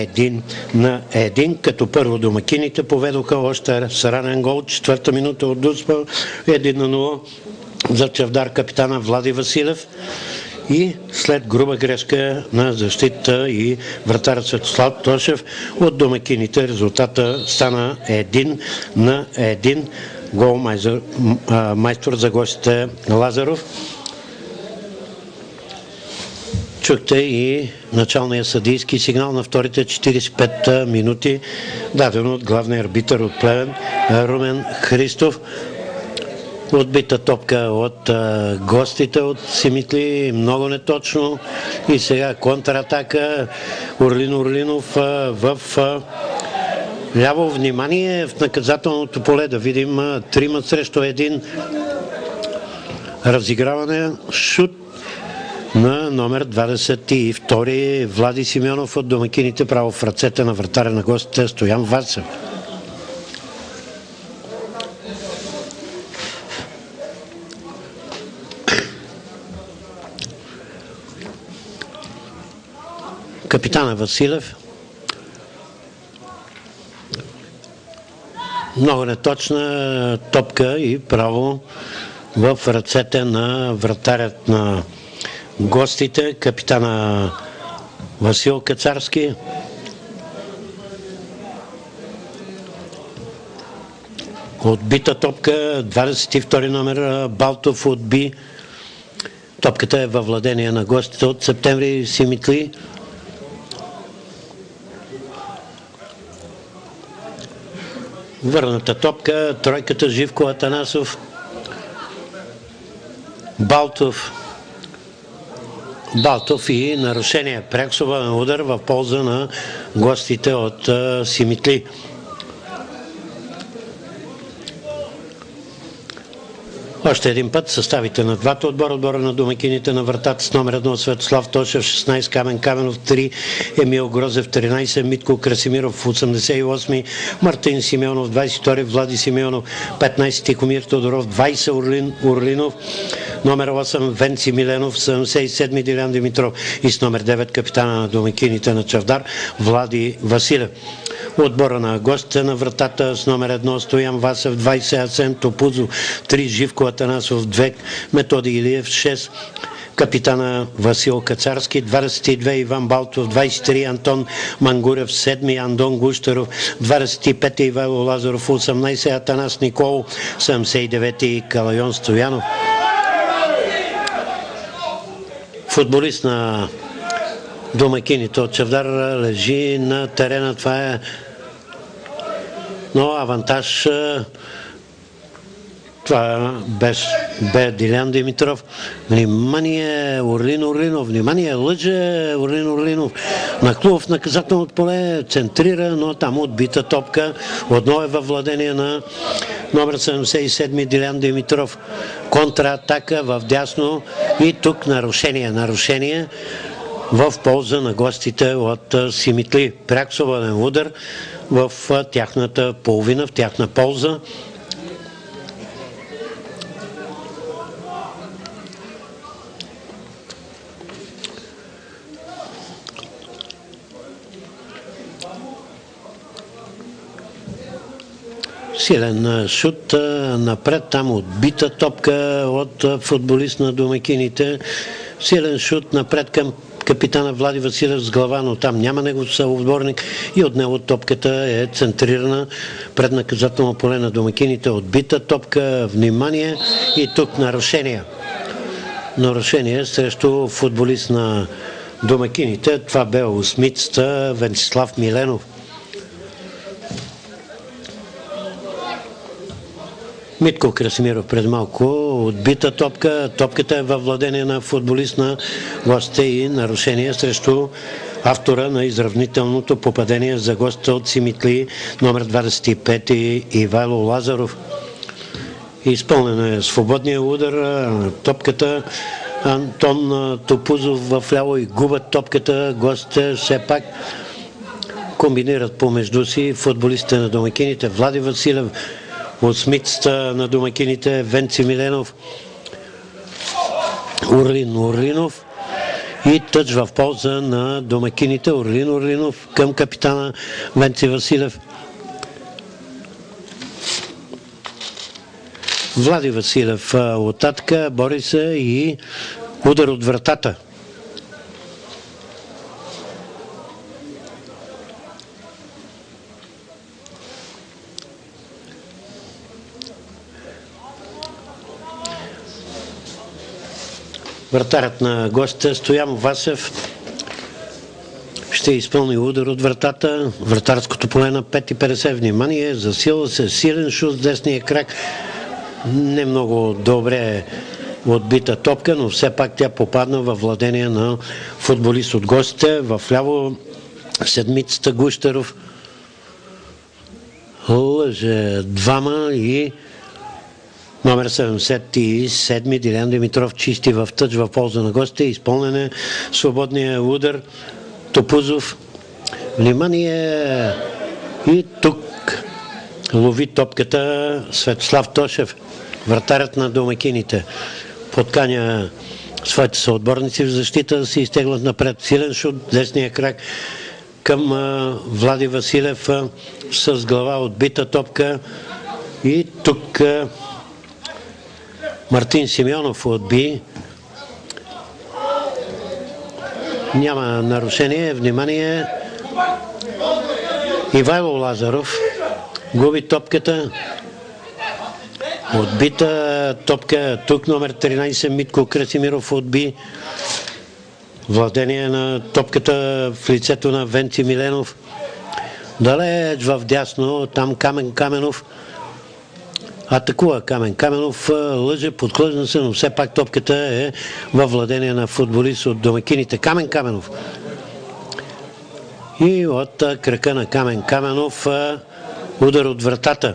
Speaker 1: 1-1, като първо домакините поведоха още с ранен гол, 4-та минута от Дуспа, 1-0 за Чавдар, капитана Влади Василев. И след груба грешка на защита и вратаря Светослав Тошев от домакините резултата стана 1-1. Гол майстор за гостите Лазаров. Чухте и началния съдийски сигнал на вторите 45 минути, даден от главния арбитър от Плевен Румен Христов. Отбита топка от гостите от Симитли, много неточно. И сега контратака. Орлин Орлинов в ляво. Внимание в наказателното поле, да видим 3 срещу 1. Разиграване, шут на номер 22 Влади Симеонов от домакините, право в ръцете на вратаря на гостите Стоян Васев. Капитана Василев. Много неточна топка и право в ръцете на вратарят на гостите, капитана Васил Кацарски. Отбита топка, 22 номер Балтов отби. Топката е във владение на гостите от Септември Симитли. Върната топка, тройката Живко Атанасов, Балтов и нарушение. Пряк свободен удар в полза на гостите от Симитли. Още един път съставите на двата отбора. Отбора на домакините на вратата с номер 1 Светослав Тошев, 16 Камен Каменов, 3 Емил Грозев, 13 Митко Красимиров, 88 Мартин Симеонов, 22 Влади Симеонов, 15 Тихомир Тодоров, 20 Орлинов, номер 8 Венци Миленов, 77 Дилян Димитров и с номер 9 капитана на домакините на Чавдар Влади Василев. Отбора на гостите на вратата с номер 1 Стоян Васев, 20 Асен Топузо, 3 Живко Атанасов, 2 Методи Илиев, 6 капитана Васил Кацарски, 22 Иван Балтов, 23 Антон Мангурев, 7 Андон Гущеров, 25 Ивайло Лазаров, 18 Атанас Никол, 79 Калайон Стоянов. Футболист на домакините от Чавдар лежи на терена. Това е но авантаж. Това бе Дилян Димитров. Внимание, Орлин Орлинов. Внимание, лъже Орлин Орлинов. Нахлува в наказателното поле, центрира, но там отбита топка. Отново е във владение на номер 77 Дилян Димитров. Контратака в дясно и тук нарушение в полза на гостите от Симитли. Пряк свободен удар в тяхната половина, в тяхна полза. Силен шут напред, там отбита топка от футболист на домакините. Силен шут напред към капитана Влади Василев с глава, но там няма негов съотборник и от него топката е центрирана пред наказателно поле на домакините. Отбита топка, внимание и тук нарушение. Нарушение срещу футболист на домакините. Това бе осмицата Венцислав Миленов. Митко Красимиров пред малко, отбита топка. Топката е във владение на футболист на гостите и нарушение срещу автора на изравнителното попадение за гостите от Симитли, номер 25 Ивайло Лазаров. Изпълнен е свободния удар. Топката Антон Топузов в ляво и губят топката. Гостите все пак комбинират помежду си футболистите на домакините. Влади Василев, осмицата на домакините Венци Миленов, Орлин Орлинов и тъч в полза на домакините. Орлин Орлинов към капитана Венци Василев. Влади Василев от татка, бори се и удар от вратата. Вратарят на гостите Стоян Васев ще изпълни удар от вратата. Вратарското поле на 5:50. Внимание, засилва се силен шут с десния крак. Не много добре отбита топка, но все пак тя попадна във владение на футболист от гостите. Вляво седмицата Гущеров лъже двама и номер 77 Дилян Димитров чисти в тъч в полза на гостите. Изпълнен е свободния удар. Топузов. Внимание! И тук лови топката Светослав Тошев, вратарят на домакините. Подканя своите съотборници в защита да се изтеглят напред. Силен шут, десния крак към Влади Василев с глава отбита топка. И тук Мартин Симеонов отби. Няма нарушение. Внимание! Ивайло Лазаров губи топката. Отбита топка. Тук номер 13 Митко Красимиров отби. Владение на топката в лицето на Венци Миленов. Далеч в дясно. Там Камен Каменов атакува. Камен Каменов лъже, подхлъзна се, но все пак топката е във владение на футболист от домакините. Камен Каменов. И от крака на Камен Каменов удар от вратата.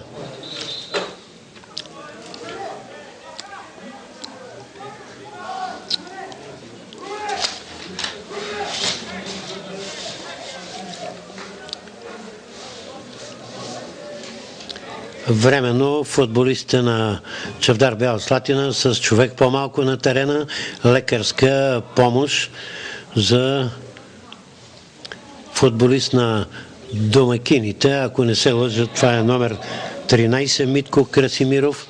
Speaker 1: Временно футболистите на Чавдар Бяла Слатина с човек по-малко на терена, лекарска помощ за футболист на домакините. Ако не се лъжат, това е номер 13 Митко Красимиров.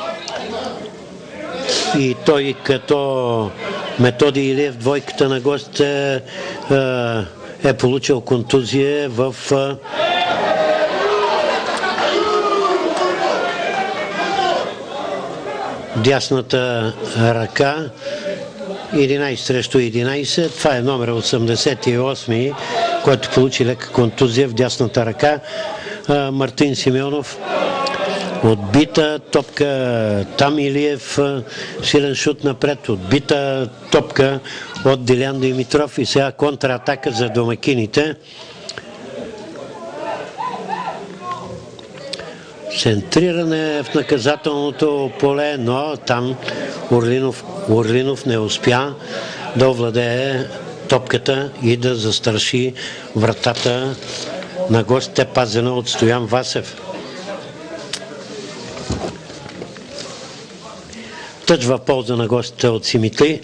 Speaker 1: И той като Методи Илиев, двойката на гостите, е получил контузия в дясната ръка. 11 срещу 11. Това е номер 88, който получи лека контузия в дясната ръка. Мартин Симеонов. Отбита топка. Там Илиев. Силен шут напред. Отбита топка от Дилян Димитров. И сега контратака за домакините. Центриране в наказателното поле, но там Орлинов не успя да овладее топката и да застраши вратата на гостите, пазена от Стоян Васев. Тъч в полза на гостите от Симитли.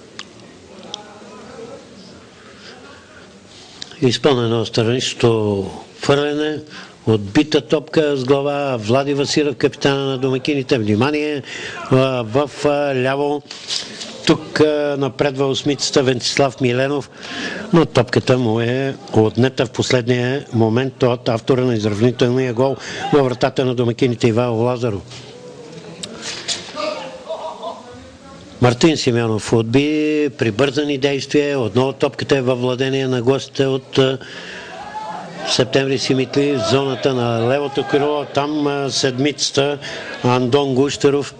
Speaker 1: Изпълнено страничното фърлене. Отбита топка с глава. Влади Василев, капитана на домакините. Внимание в ляво. Тук напредва осмицата Венцислав Миленов, но топката му е отнета в последния момент от автора на изравнителния гол във вратата на домакините Ивайло Лазаров. Мартин Симеонов отби, прибързани действия. Отново топката е във владение на гостите от Септември Симитли в зоната на левото крило. Там седмицата Андон Гущеров.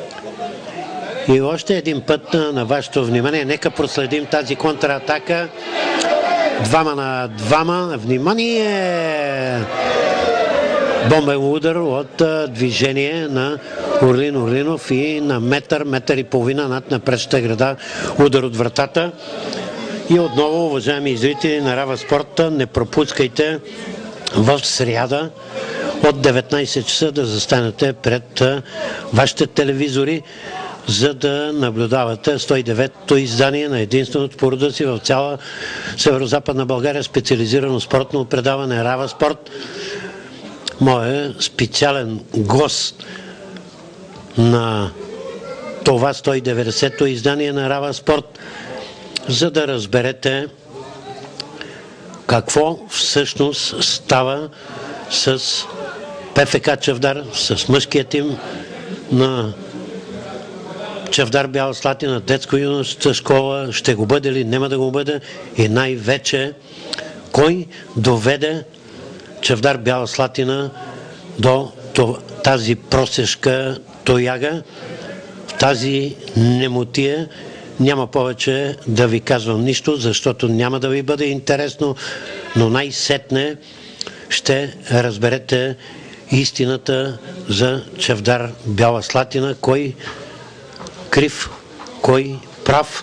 Speaker 1: И още един път на вашето внимание. Нека проследим тази контратака. 2 на 2. Внимание! Бомбен удар от движение на Орлин Орлинов и на метър и половина над напречната града удар от вратата. И отново, уважаеми зрители на Рава Спорта, не пропускайте в сряда от 19 часа да застанете пред вашите телевизори, за да наблюдавате 109-то издание на единственото по рода си в цяла Северо-Западна България специализирано спортно предаване Рава Спорт. Моят специален гост на това 190-то издание на Рава Спорт, за да разберете какво всъщност става с ПФК Чавдар, с мъжкия тим на Чавдар Бяла Слатина, детско-юношеската школа, ще го бъде ли, няма да го бъде, и най-вече кой доведе Чавдар Бяла Слатина до тази просешка тояга, тази немотия. Няма повече да ви казвам нищо, защото няма да ви бъде интересно, но най-сетне ще разберете истината за Чавдар Бяла Слатина, кой крив, кой прав.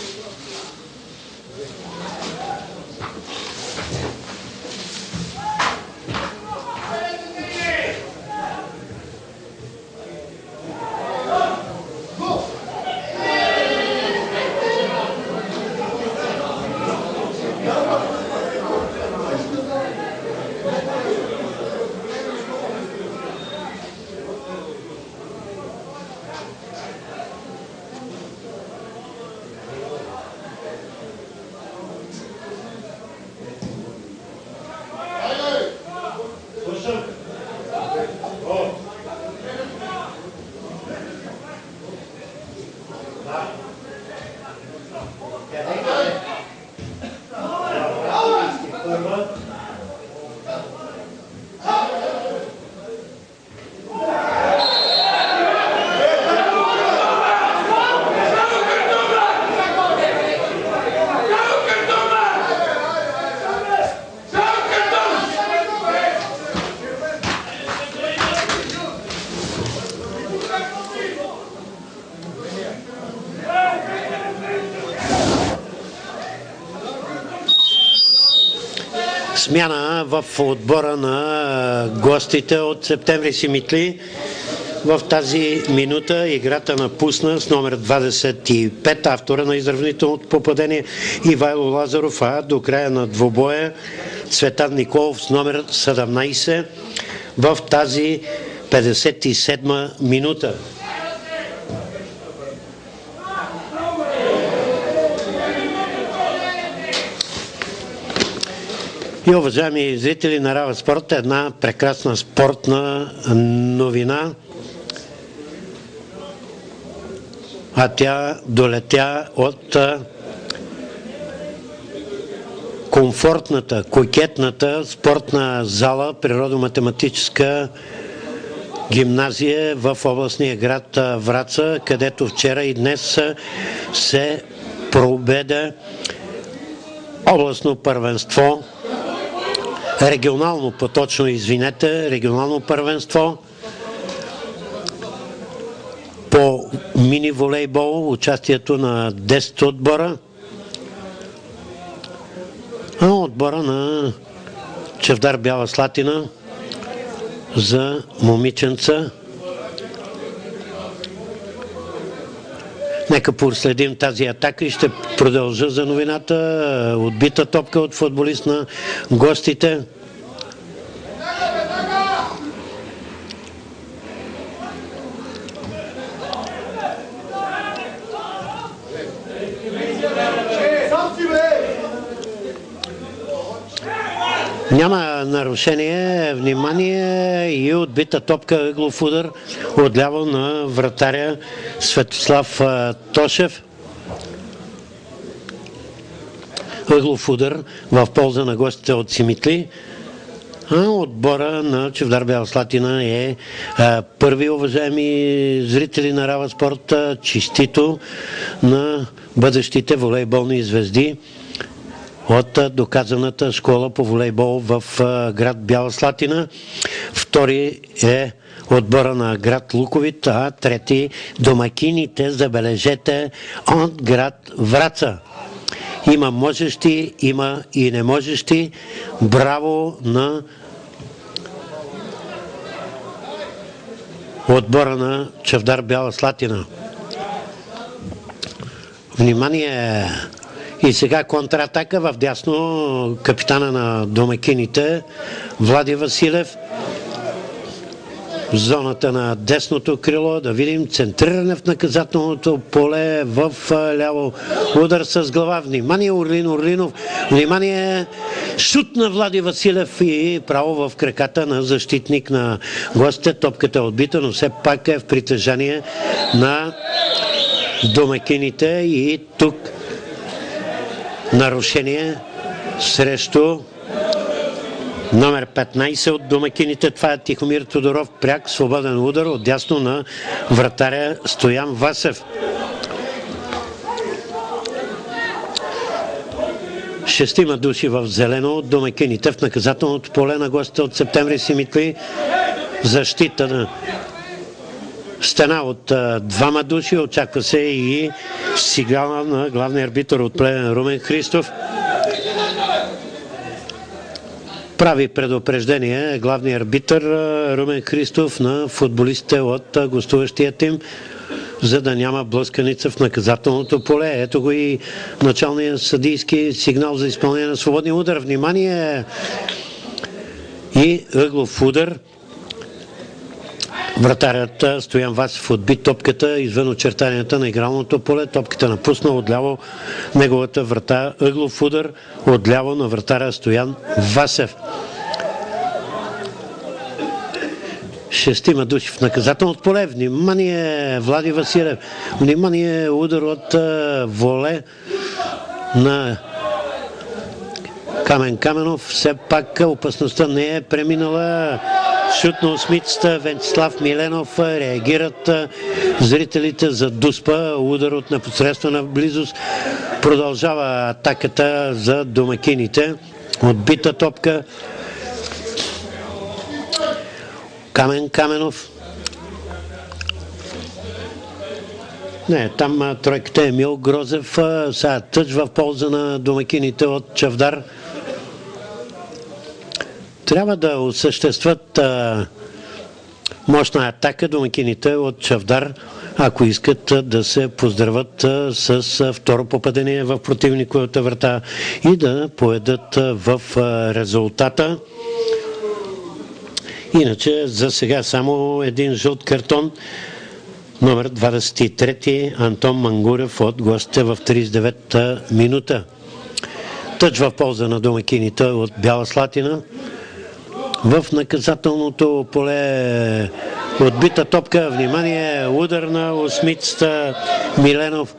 Speaker 1: Смяна в отбора на гостите от Септември Симитли. В тази минута играта напусна с номер 25, автора на изравнителното попадение Ивайло Лазаров, а до края на двобоя Цветан Николов с номер 17 в тази 57 минута. И, уважаеми зрители на Рава Спорт, една прекрасна спортна новина, а тя долетя от комфортната, кокетната спортна зала Природо-математическа гимназия в областния град Враца, където вчера и днес се проведе областно първенство, регионално по-точно, извинете, регионално първенство по мини волейбол, участието на 10 отбора, а отбора на Чавдар Бяла Слатина за момиченца. Нека проследим тази атака и ще продължа за новината. Отбита топка от футболист на гостите. Няма нарушение, внимание, и отбита топка, ъглов удар отляво на вратаря Светослав Тошев. Ъглов удар в полза на гостите от Симитли. А отбора на Чавдар Бяла Слатина е първи, уважаеми зрители на Рава Спорта, честито на бъдещите волейболни звезди от доказаната школа по волейбол в град Бяла Слатина. Втори е отбора на град Луковит, а трети домакините, забележете, от град Враца. Има можещи, има и не можещи. Браво на отбора на Чавдар Бяла Слатина. Внимание! И сега контратака в дясно капитана на домакините Влади Василев. В зоната на десното крило, да видим центриране в наказателното поле в ляво, удар с глава. Внимание, Орлинов, внимание, шут на Влади Василев и право в краката на защитник на гостите. Топката е отбита, но все пак е в притежание на домакините и тук нарушение срещу номер 15 от домакините. Това е Тихомир Тодоров. Пряк свободен удар отдясно на вратаря Стоян Васев. Шестима души в зелено от домакините в наказателното поле на гостите от Септември Симитли. Защита на стена от двама души. Очаква се и сигнала на главния арбитър от Плевен Румен Христов. Прави предупреждение главният арбитър Румен Христов на футболистите от гостуващия тим, за да няма блъсканица в наказателното поле. Ето го и началният съдийски сигнал за изпълнение на свободния удар. Внимание! И ъглов удар. Вратарят Стоян Васев отби топката извън очертанията на игралното поле. Топката напусна отляво неговата врата. Ъглов удар отляво на вратаря Стоян Васев. Шестима души в наказателното поле. Внимание, Влади Василев. Внимание, удар от воле на Камен Каменов. Все пак опасността не е преминала. Шут на осмицата, Венцислав Миленов, реагират зрителите за дуспа, удар от непосредствена близост. Продължава атаката за домакините. Отбита топка. Камен Каменов. Не, там тройката е Емил Грозев. Сега тъч в полза на домакините от Чавдар. Трябва да осъществят мощна атака домакините от Чавдар, ако искат да се поздравят с второ попадение в противниковата врата и да поедат в резултата. Иначе за сега само един жълт картон. Номер 23 Антон Мангурев от гостите в 39-та минута. Тъч в полза на домакините от Бяла Слатина. В наказателното поле отбита топка. Внимание, удар на осмицата Миленов.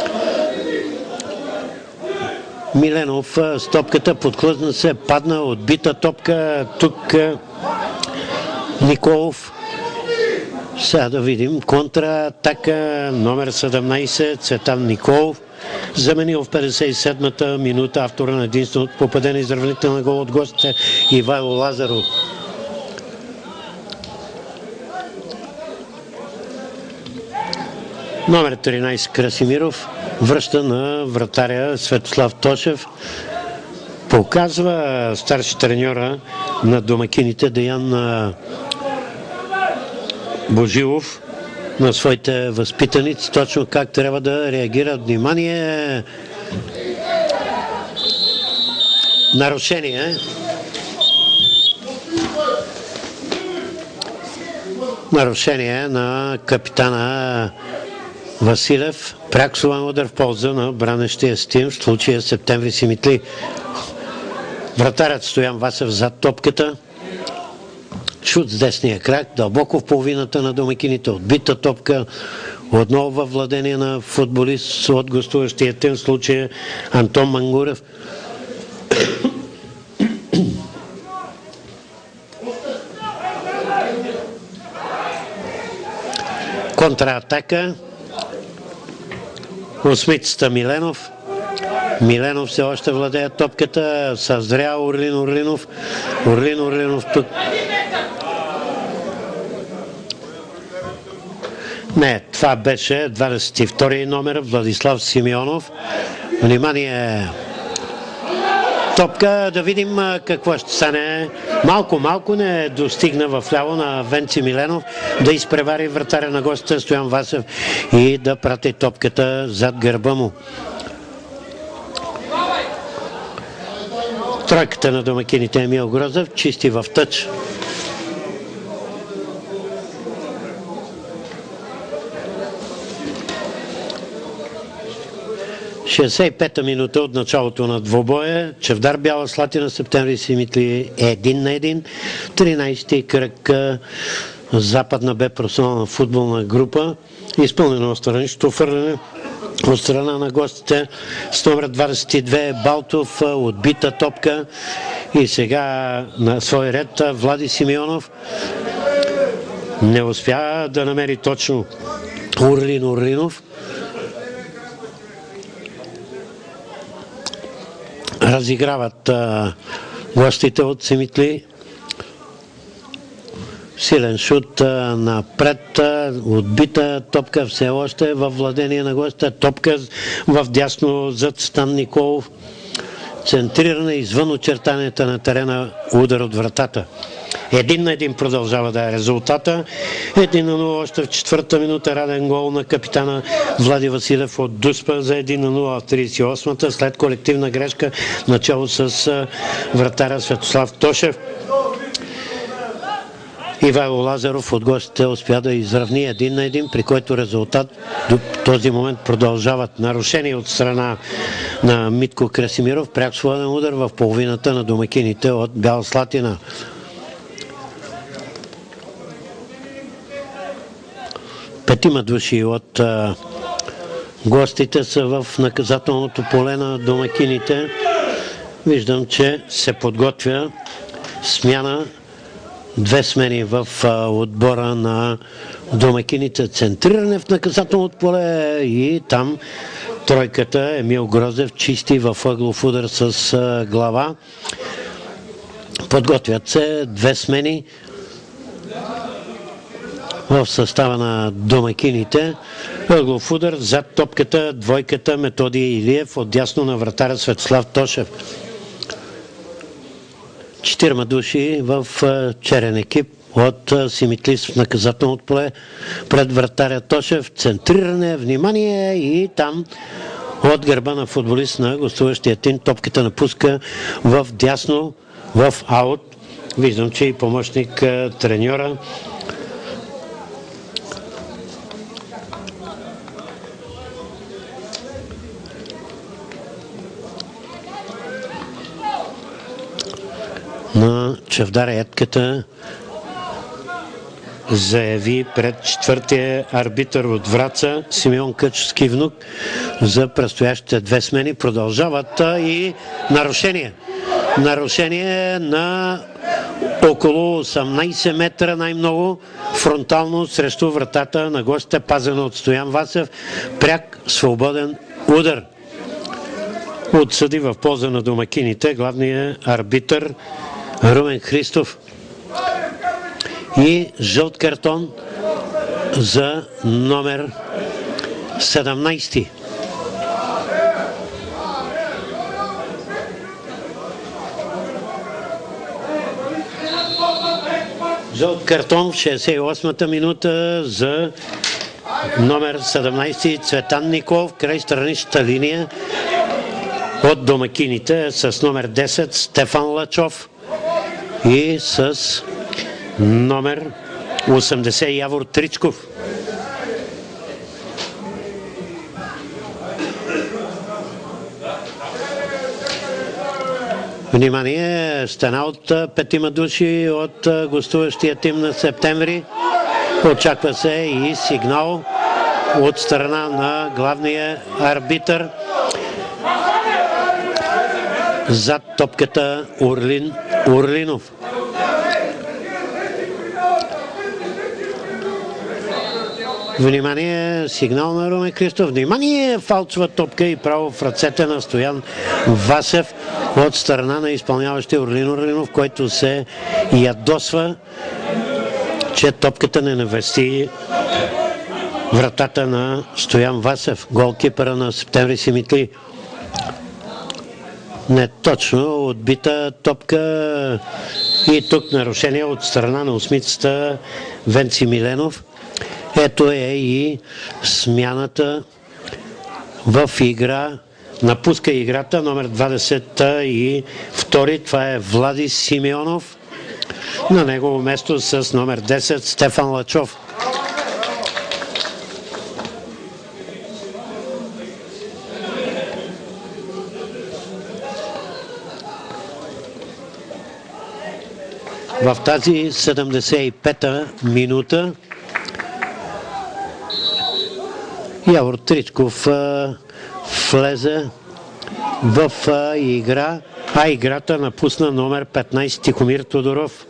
Speaker 1: Миленов с топката подхлъзна се, падна, отбита топка. Тук Николов. Сега да видим контратака номер 17 Цветан Николов. Заменил в 57-та минута автора на единственото попадение изравнителен гол от гостите Ивайло Лазаров. Номер 13 Красимиров връща на вратаря Светослав Тошев. Показва старши треньора на домакините Деян Божилов на своите възпитаници, точно как трябва да реагират. Внимание! Нарушение. Нарушение на капитана Василев. Пряк свободен удар в полза на бранещия с тим, в случая Септември Симитли. Вратарят Стоян Васев зад топката. Шут с десния крак, дълбоко в половината на домакините, отбита топка, отново във владение на футболист от гостуващия тим, в случая Антон Мангурев. Контратака. Осмицата Миленов. Миленов все още владее топката, съзря Орлинов. Орлинов тук. Не, това беше 22-и номер Владислав Симеонов. Внимание! Топка, да видим какво ще стане. Малко не достигна в ляво на Венци Миленов да изпревари вратаря на гостите Стоян Васев и да прати топката зад гърба му. Тройката на домакините Емил Грозев чисти в тъч. В 65-та минута от началото на двобоя. Чавдар Бяла Слатина, Септември Симитли 1-1. 13-ти кръг Западна Б професионална футболна група. Изпълнено страничното фърляне от страна на гостите с номер 22 Балтов, отбита топка и сега на свой ред Влади Симеонов не успя да намери точно Орлин Орлинов. Разиграват гостите от Симитли. Силен шут напред, отбита топка все още във владение на гостите. Топка в дясно зад Стан Николов. Центриране извън очертанията на терена, удар от вратата. 1-1 продължава да е резултата. 1-0 още в четвърта минута. Раден гол на капитана Влади Василев от Дуспа за 1-0 в 38-та след колективна грешка начало с вратаря Светослав Тошев. Ивайло Лазаров от гостите успя да изравни 1-1, при който резултат до този момент продължават нарушения от страна на Митко Красимиров. Пряк свободен удар в половината на домакините от Бяла Слатина. Петима души от гостите са в наказателното поле на домакините. Виждам, че се подготвя смяна. Две смени в отбора на домакините. Центриране в наказателното поле и там тройката Емил Грозев чисти в ъглов удар с глава. Подготвят се две смени в състава на домакините. Ъглов удар зад топката двойката Методий Илиев, отдясно на вратаря Светослав Тошев. 4 души в черен екип от Симитлис в наказателното поле пред вратаря Тошев. Центриране, внимание и там от гърба на футболист на гостуващия тим топката напуска в дясно, в аут. Виждам, че и помощник треньора на Чавдар Етката заяви пред четвъртия арбитър от Враца Симеон Къчевски внук за предстоящите две смени. Продължават и нарушение. Нарушение на около 18 метра най-много фронтално срещу вратата на гостите, пазено от Стоян Васев. Пряк свободен удар. Отсъди в полза на домакините главният арбитър Румен Христов и жълт картон за номер 17. Жълт картон в 68-та минута за номер 17 Цветан Николов край страничната линия от домакините с номер 10 Стефан Лачов и с номер 80 Явор Тричков. Внимание, стена от петима души от гостуващия тим на Септември. Очаква се и сигнал от страна на главния арбитър. Зад топката Орлин Орлинов. Внимание, сигнал на Румен Христов. Внимание, фалчва топка и право в ръцете на Стоян Васев от страна на изпълняващия Орлин Орлинов, който се ядосва, че топката не навести вратата на Стоян Васев, голкипъра на Септември Симитли. Не точно, отбита топка и тук нарушение от страна на осмицата Венци Миленов. Ето е и смяната в игра. Напуска играта номер 22, това е Влади Симеонов. На негово место с номер 10 Стефан Лачов. В тази 75-та минута Явор Тричков влезе в игра, а играта напусна номер 15 Тихомир Тодоров.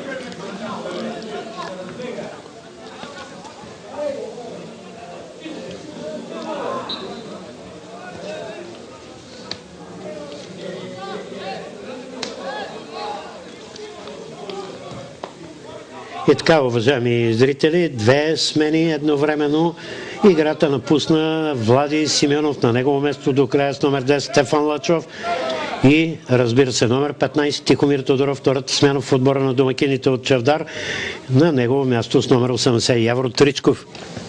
Speaker 1: И така, уважаеми зрители, две смени едновременно. Играта напусна Влади Симеонов, на негово место до края с номер 10 Стефан Лачов и, разбира се, номер 15 Тихомир Тодоров, втората смяна в отбора на домакините от Чавдар, на негово място с номер 80 Явор Тричков.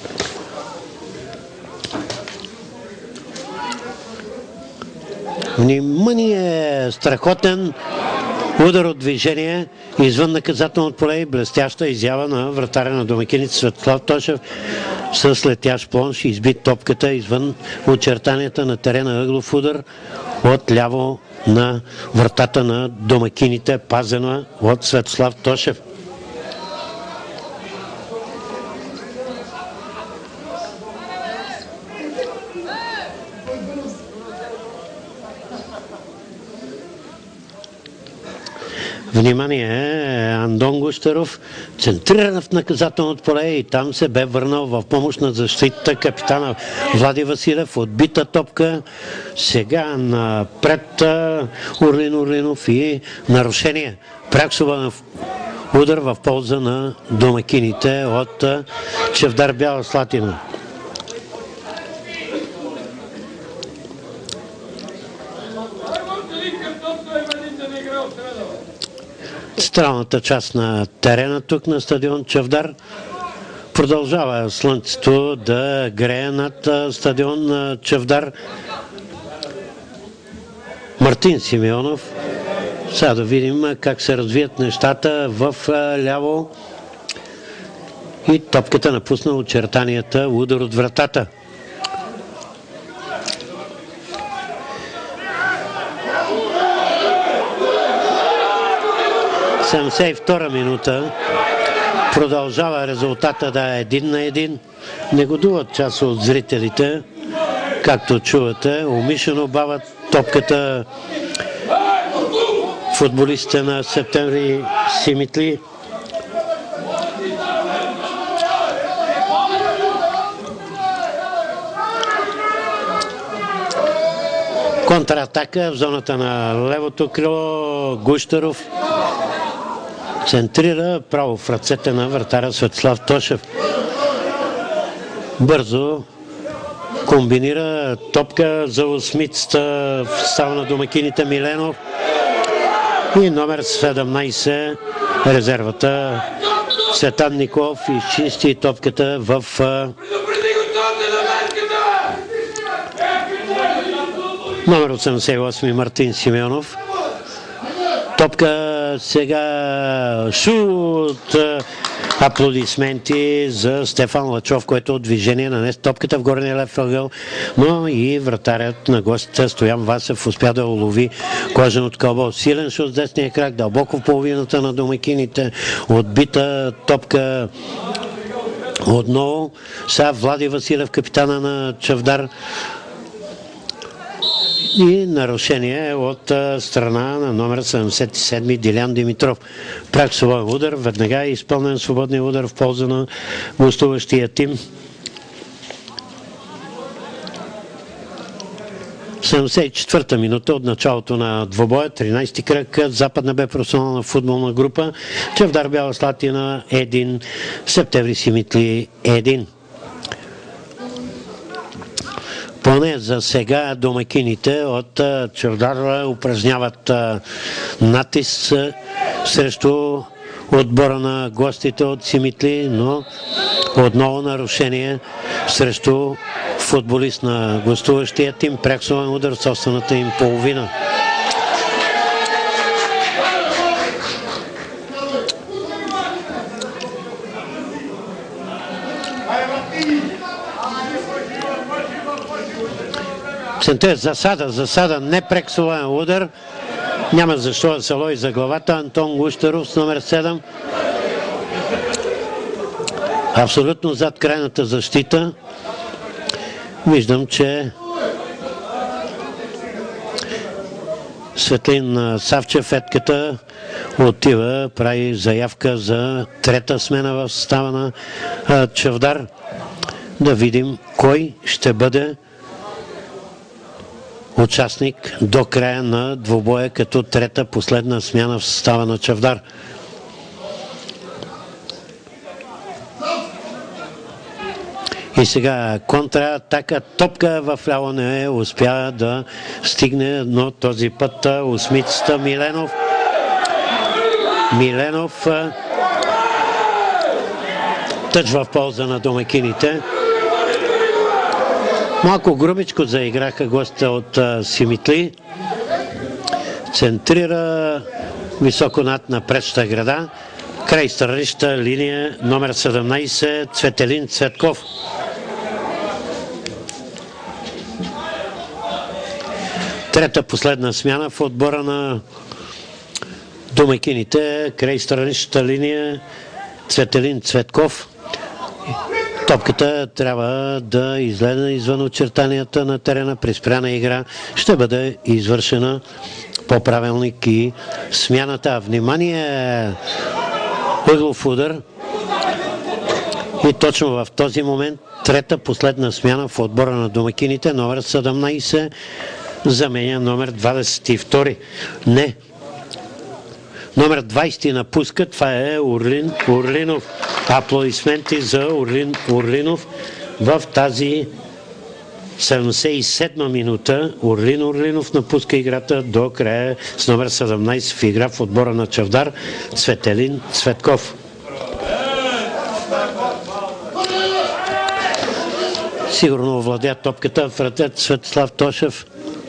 Speaker 1: Внимание, страхотен удар от движение извън наказателното поле и блестяща изява на вратаря на домакините Светослав Тошев с летящ плонж, избит топката извън очертанията на терена, ъглов удар от ляво на вратата на домакините, пазена от Светослав Тошев. Внимание, Андон Гущеров центрира в наказателното поле и там се бе върнал в помощ на защитата капитана Влади Василев. Отбита топка, сега напред Орлин Орлинов и нарушение. Пряксова удар в полза на домакините от Чавдар Бяла Слатина. Централната част на терена тук на стадион Чавдар. Продължава слънцето да грее над стадион Чавдар. Мартин Симеонов. Сега да видим как се развият нещата в ляво. И топката напусна очертанията, удар от вратата. В 72-та минута продължава резултата да е 1-1. Негодуват част от зрителите, както чувате. Умишлено бават топката футболистите на Септември Симитли. Контратака в зоната на левото крило. Гущеров центрира право в ръцете на вратаря Светослав Тошев. Бързо комбинира топка за осмицата в става на домакините Миленов и номер 17 резервата Цветан Николов изчисти топката в номер 88 Мартин Симеонов. Топка сега шут, аплодисменти за Стефан Лачов, който от движение нанес топката в горния лев ъгъл, но и вратарят на гостите Стоян Васев успя да улови коженото кълбо. Силен шут с десния крак, дълбоко в половината на домакините, отбита топка отново. Сега Влади Василев, капитана на Чавдар, и нарушение от страна на номер 77 Дилян Димитров. Пряксова удар, веднага е изпълнен свободния удар в полза на гостуващия тим. 74-та минута от началото на двобоя, 13-ти кръг, Западна бе професионална футболна група, Чавдар Бяла Слатина 1, Септември Симитли 1. Поне за сега домакините от Чавдар упражняват натиск срещу отбора на гостите от Симитли, но отново нарушение срещу футболист на гостуващия тим. Пряксовен удар в собствената им половина. Център засада, непрексовен удар. Няма защо да се лови за главата. Антон Гущеров с номер 7. Абсолютно зад крайната защита. Виждам, че Светлин Савчев, етката, отива, прави заявка за трета смена в състава на Чавдар. Да видим кой ще бъде участник до края на двубоя като трета последна смяна в състава на Чавдар. И сега контратака, топка в ляво не успя да стигне, но този път осмицата Миленов тъч в полза на домакините. Малко грубичко заиграха гостите от Симитли. Центрира високо над напредща града. Край страничната линия номер 17 Цветелин Цветков. Трета последна смяна в отбора на домакините. Край страничната линия Цветелин Цветков. Топката трябва да излезе извън очертанията на терена. При спряна игра ще бъде извършена по правилник и смяната. Внимание! Ъглов удар. И точно в този момент трета последна смяна в отбора на домакините. Номер 17 заменя номер 22. Не. Номер 20 напуска. Това е Орлинов. Аплодисменти за Орлинов в тази 77-ма минута. Орлинов напуска играта до края с номер 17 в игра в отбора на Чавдар Цветелин Цветков. Сигурно овладя топката в ръцете Светослав Тошев.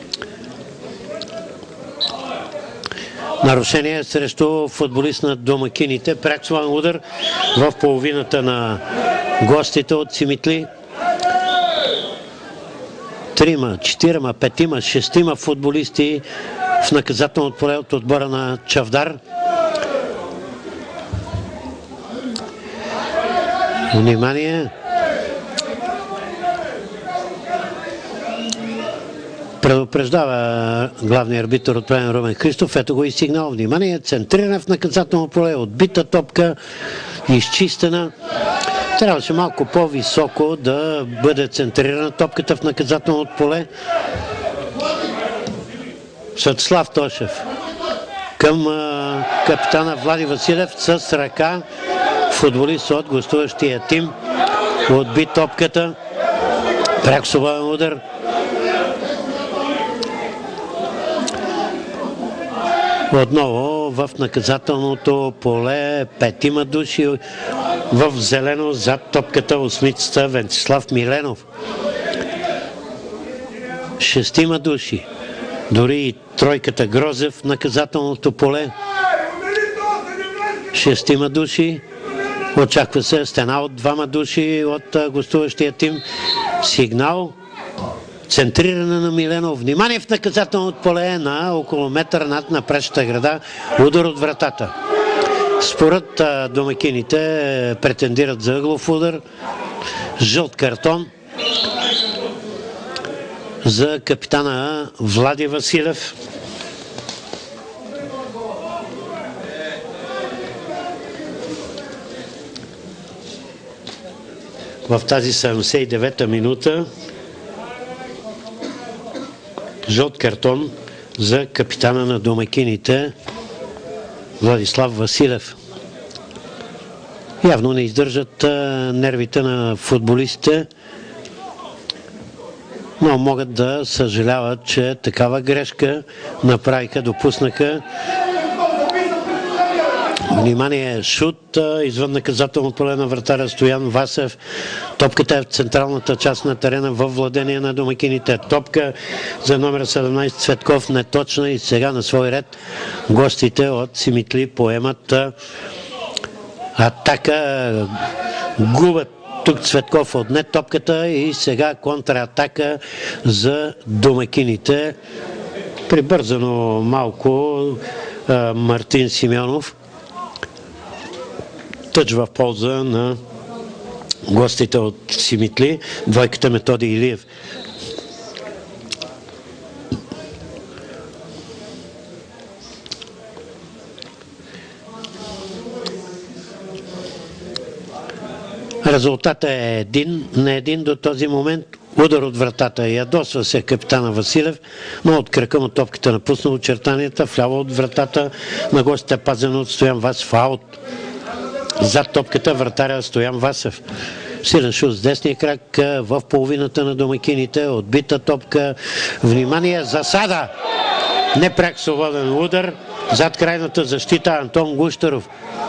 Speaker 1: Нарушение срещу футболист на домакините. Пряксовен удар в половината на гостите от Симитли. 3, 4, 5, 6 футболисти в наказателното поле от отбора на Чавдар. Внимание! Предупреждава главният арбитър отправен Румен Христов. Ето го и сигнал. Внимание! Центриране в наказателно поле. Отбита топка. Изчистена. Трябваше малко по-високо да бъде центрирана топката в наказателното поле. Светослав Тошев към капитана Влади Василев с ръка. Футболист от гостуващия тим. Отби топката. Пряк свободен удар. Отново в наказателното поле 5 души в зелено зад топката осмицата Венцислав Миленов. 6 души. Дори и тройката Грозев в наказателното поле. 6 души. Очаква се стена от 2 души от гостуващия тим. Сигнал. Центриране на Миленов. Внимание в наказателното поле на около метър над напречната града. Удар от вратата. Според домакините претендират за ъглов удар. Жълт картон за капитана Влади Василев. В тази 79-та минута жълт картон за капитана на домакините Владислав Василев. Явно не издържат нервите на футболистите. но могат да съжаляват, че такава грешка направиха, допуснаха. Внимание, шут извън наказателно поле на вратаря Стоян Васев. Топката е в централната част на терена във владение на домакините. Топка за номер 17 Цветков, неточна, и сега на свой ред гостите от Симитли поемат атака. Губят тук Цветков отне топката и сега контратака за домакините. Прибързано малко Мартин Симеонов. Тъч в полза на гостите от Симитли. Двойката Методи Илиев. Резултатът е 1-1 до този момент. Удар от вратата. Ядосва се капитана Василев, но от крака му топката напусна очертанията. Вляво от вратата на гостите пазено от Стоян Васев. Аут. Зад топката вратаря Стоян Васев. Силен шут с десния крак в половината на домакините. Отбита топка. Внимание, засада! Непряк свободен удар. Зад крайната защита Антон Гущеров.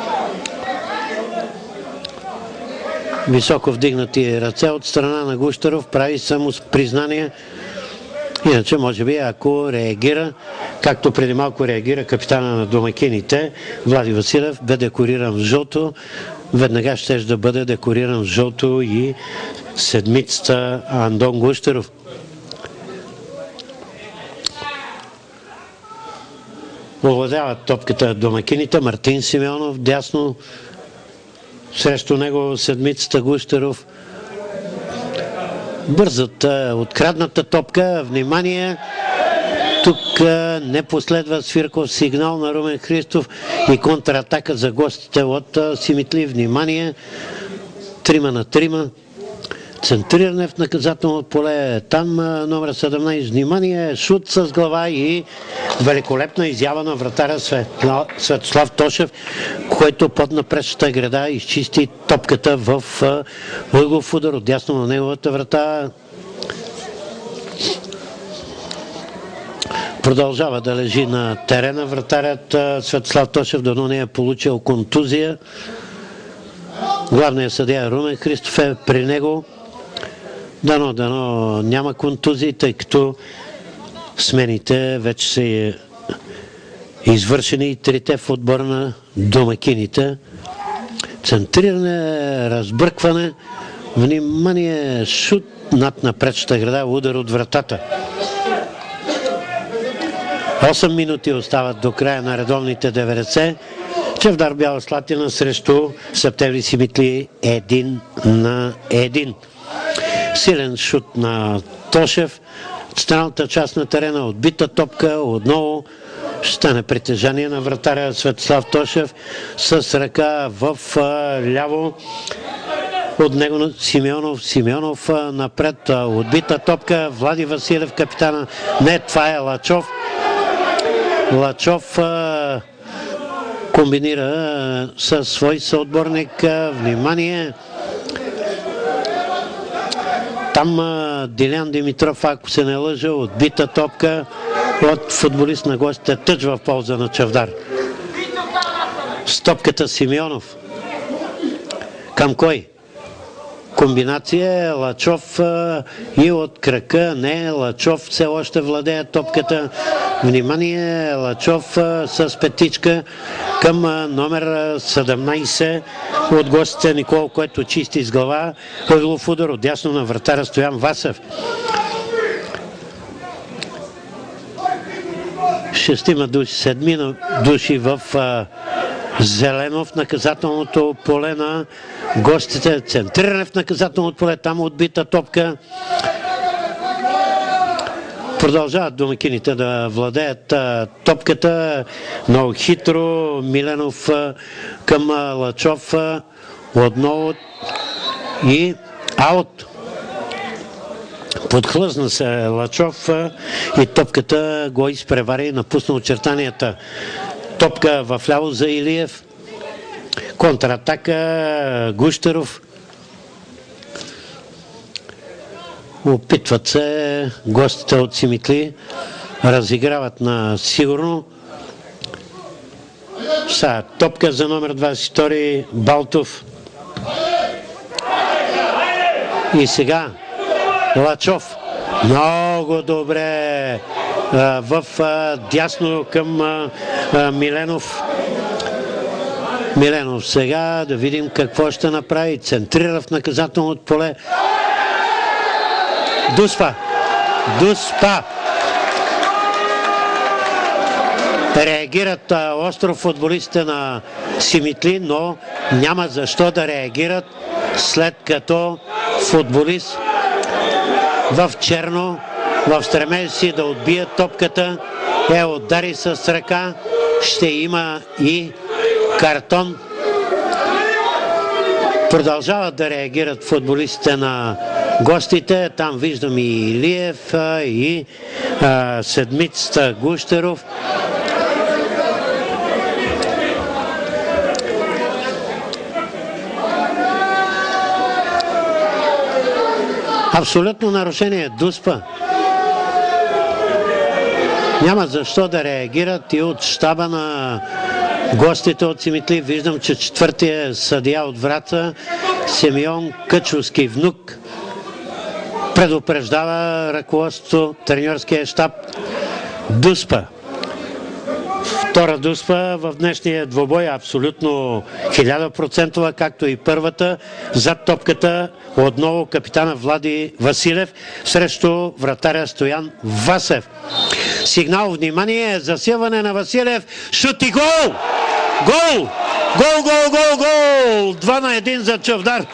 Speaker 1: Високо вдигнати ръце от страна на Гущеров. Прави само признание. Иначе, може би, ако реагира, както преди малко реагира капитана на домакините, Влади Василев, бе декориран в жълто, веднага ще да бъде декориран в жълто и седмицата Андон Гущеров. Овладяват топката домакините. Мартин Симеонов дясно, срещу него седмицата Гущеров. Бързата, открадната топка. Внимание! Тук не последва Свирков сигнал на Румен Христов и контратака за гостите от Симитли. Внимание! 3 на 3. Центриране в наказателно поле. Там номер 17. Внимание! Шут с глава и великолепна изява на вратаря Светослав Тошев, който под напречната града изчисти топката в ъглов удар отдясно на неговата врата. Продължава да лежи на терена вратарят Светослав Тошев, дано не е получил контузия. Главният съдия Румен Христов е при него. Дано няма контузии, тъй като смените вече са извършени и трите в отбора на домакините. Центриране, разбъркване, внимание, шут над напречната града, удар от вратата. 8 минути остават до края на редовните 90. Чавдар Бяла Слатина срещу Септември Симитли 1-1. Силен шут на Тошев. Централната част на терена, отбита топка, отново ще стане притежание на вратаря Светослав Тошев с ръка в ляво. От него Симеонов напред, отбита топка, Влади Василев капитана. Не, това е Лачов. Лачов комбинира със свой съотборник. Внимание! Там Дилян Димитров, ако се не лъжа, отбита топка от футболист на гостите, тъч в полза на Чавдар. С топката Симеонов. Към кой? Комбинация Лачов и от крака. Не, Лачов все още владее топката. Внимание, Лачов с петичка към номер 17 от гостите Никол, който чисти с глава. Ъглов удар отдясно на вратаря Стоян Васев. 6 души, 7 души в зелено в наказателното поле на гостите. Центриране в наказателното поле, там отбита топка. Продължават домакините да владеят топката. Много хитро Миленов към Лачов. Отново и аут. Подхлъзна се Лачов и топката го изпревари и напусна очертанията. Топка в ляво за Илиев. Контратака Гущеров. Опитват се гостите от Симитли, разиграват на сигурно. Сега топка за номер 22 Балтов. И сега Лачов. Много добре в дясно към Миленов. Миленов сега да видим какво ще направи. Центрира в наказателното поле. Дуспа. Реагират остро футболистите на Симитли, но няма защо да реагират, след като футболист в черно, в стремежа си да отбие топката, удари с ръка, ще има и картон. Продължават да реагират футболистите на гостите. Там виждам и Илиев, и седмицата Гущеров. Абсолютно нарушение. Дуспа. Няма защо да реагират и от щаба на гостите от Симитли. Виждам, че четвъртия съдия от Враца, Симеон Къчовски внук, предупреждава ръководството, треньорския щаб. Дуспа. Втора дуспа в днешния двобой, абсолютно 1000%, както и първата. Зад топката отново капитана Влади Василев срещу вратаря Стоян Васев. Сигнал, внимание, засилване на Василев, шут и гол! Гол! 2-1 за Чавдар.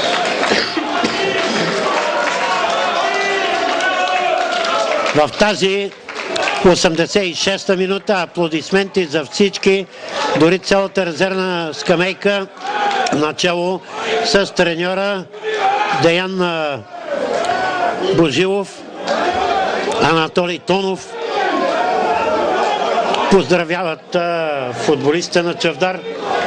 Speaker 1: В тази 86-та минута аплодисменти за всички, дори цялата резервна скамейка, начало с треньора Деян Божилов, Анатолий Тонов. Поздравяват футболистите на Чавдар.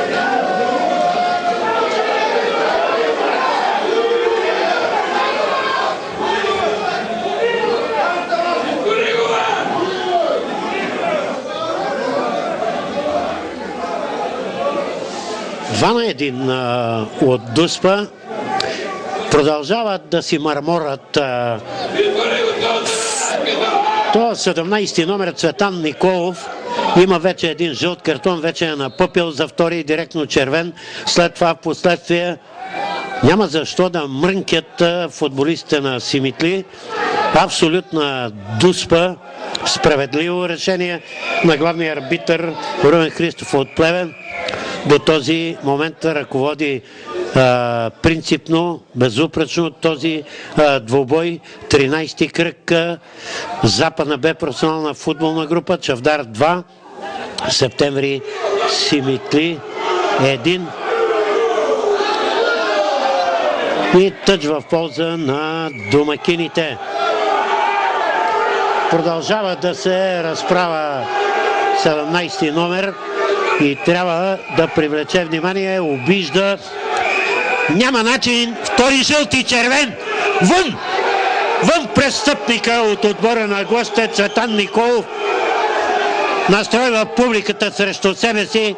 Speaker 1: Два на един от Дуспа. Продължават да си мърморят. Това 17-ти номер Цветан Николов има вече един жълт картон, вече е напъпил за втори директно червен. След това в последствие няма защо да мрънкят футболистите на Симитли. Абсолютна Дуспа. Справедливо решение на главния арбитър Румен Христов от Плевен. До този момент ръководи принципно, безупречно този двубой. 13-ти кръг, Западна Б професионална футболна група, Чавдар 2, Септември Симитли 1. И тъч в полза на домакините. Продължава да се разправя 17-ти номер и трябва да привлече внимание, обижда. Няма начин, втори жълт и червен. Вън! Вън престъпника от отбора на гостите Цветан Николов. Настройва публиката срещу себе си.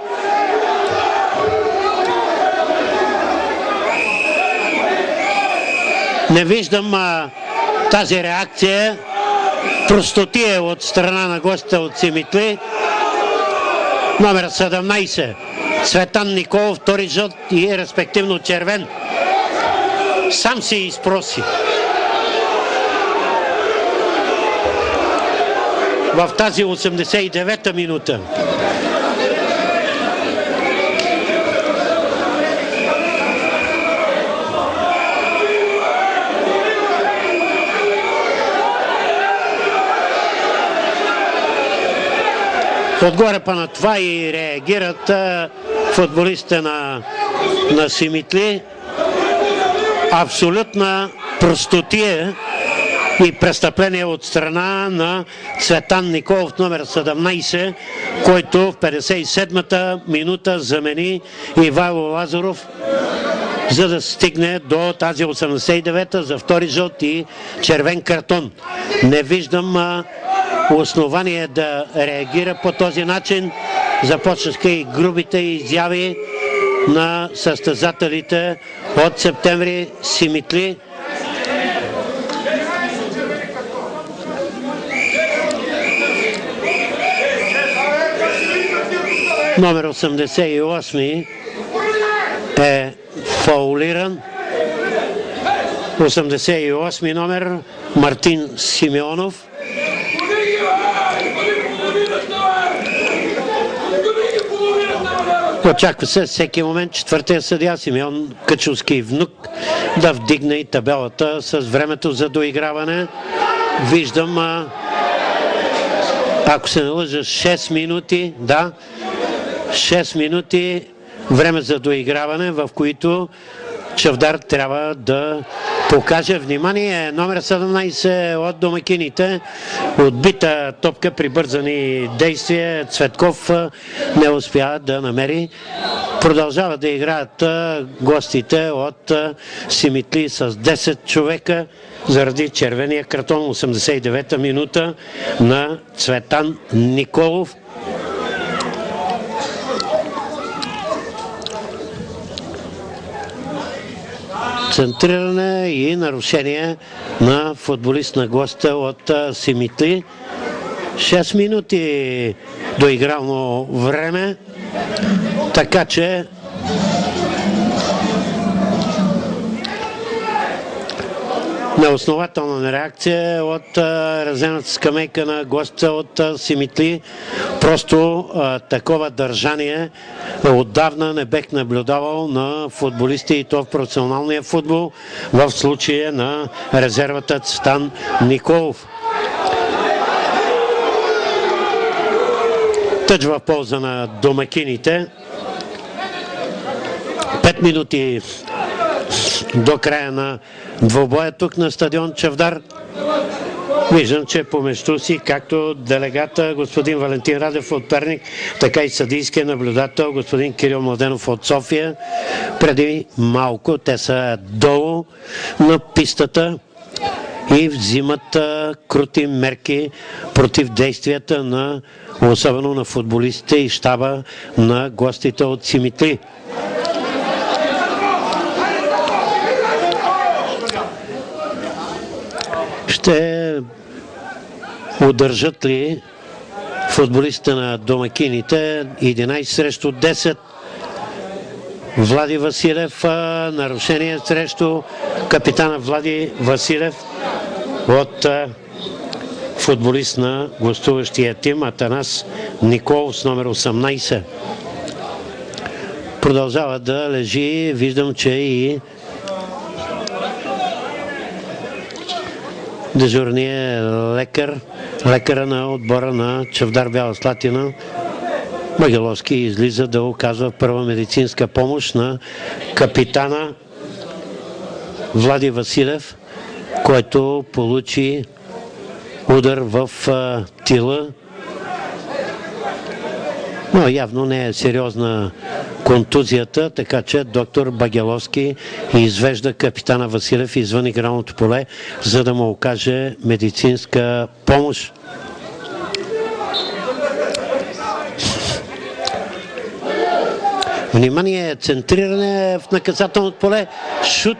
Speaker 1: Не виждам тази реакция. Простотия от страна на гостите от Симитли. Номер 17. Цветан Николов, втори жълт и респективно червен. Сам си изпроси. В тази 89-та минута. Отгоре па на това и реагират футболистите на Симитли. Абсолютна простотия и престъпление от страна на Цветан Николов, номер 17, който в 57-та минута замени Ивайло Лазаров. за да стигне до тази 89-та за втори жълт и червен картон. Не виждам основание да реагира по този начин. Започнаха и грубите изяви на състезателите от Септември Симитли. Номер 88 е фаулиран. 88 номер Мартин Симеонов. Очаква се всеки момент четвъртия съдия Симеон Качовски внук да вдигне и табелата с времето за доиграване. Виждам, ако се не лъжа, 6 минути, да, 6 минути време за доиграване, в които Чавдар трябва да покаже внимание. Номер 17 от домакините. Отбита топка при бързани действия. Цветков не успя да намери. Продължава да играят гостите от Симитли с 10 човека заради червения картон. 89-та минута на Цветан Николов. Центриране и нарушение на футболист на госта от Симитли. 6 минути доигрално време, така че неоснователна реакция от разената скамейка на госта от Симитли. Просто такова държание отдавна не бех наблюдавал на футболисти, и то в професионалния футбол, в случая на резервата Цветан Николов. Тъч в полза на домакините. 5 минути до края на двобоя тук на стадион Чавдар. Виждам, че помежду си, както делегата господин Валентин Радев от Перник, така и съдийския наблюдател господин Кирил Младенов от София. Преди малко те са долу на пистата и взимат крути мерки против действията на, особено на футболистите и щаба на гостите от Симитли. Ще удържат ли футболистите на домакините? 11 срещу 10. Влади Василев, нарушение срещу капитана Влади Василев от футболист на гостуващия тим Атанас Николов с номер 18. Продължава да лежи. Виждам, че и дежурният лекара на отбора на Чавдар Бяла Слатина Магеловски излиза да оказва първа медицинска помощ на капитана Влади Василев, който получи удар в тила, но явно не е сериозна контузията, така че доктор Багеловски извежда капитана Василев извън игралното поле, за да му окаже медицинска помощ. Внимание, центриране в наказателното поле, шут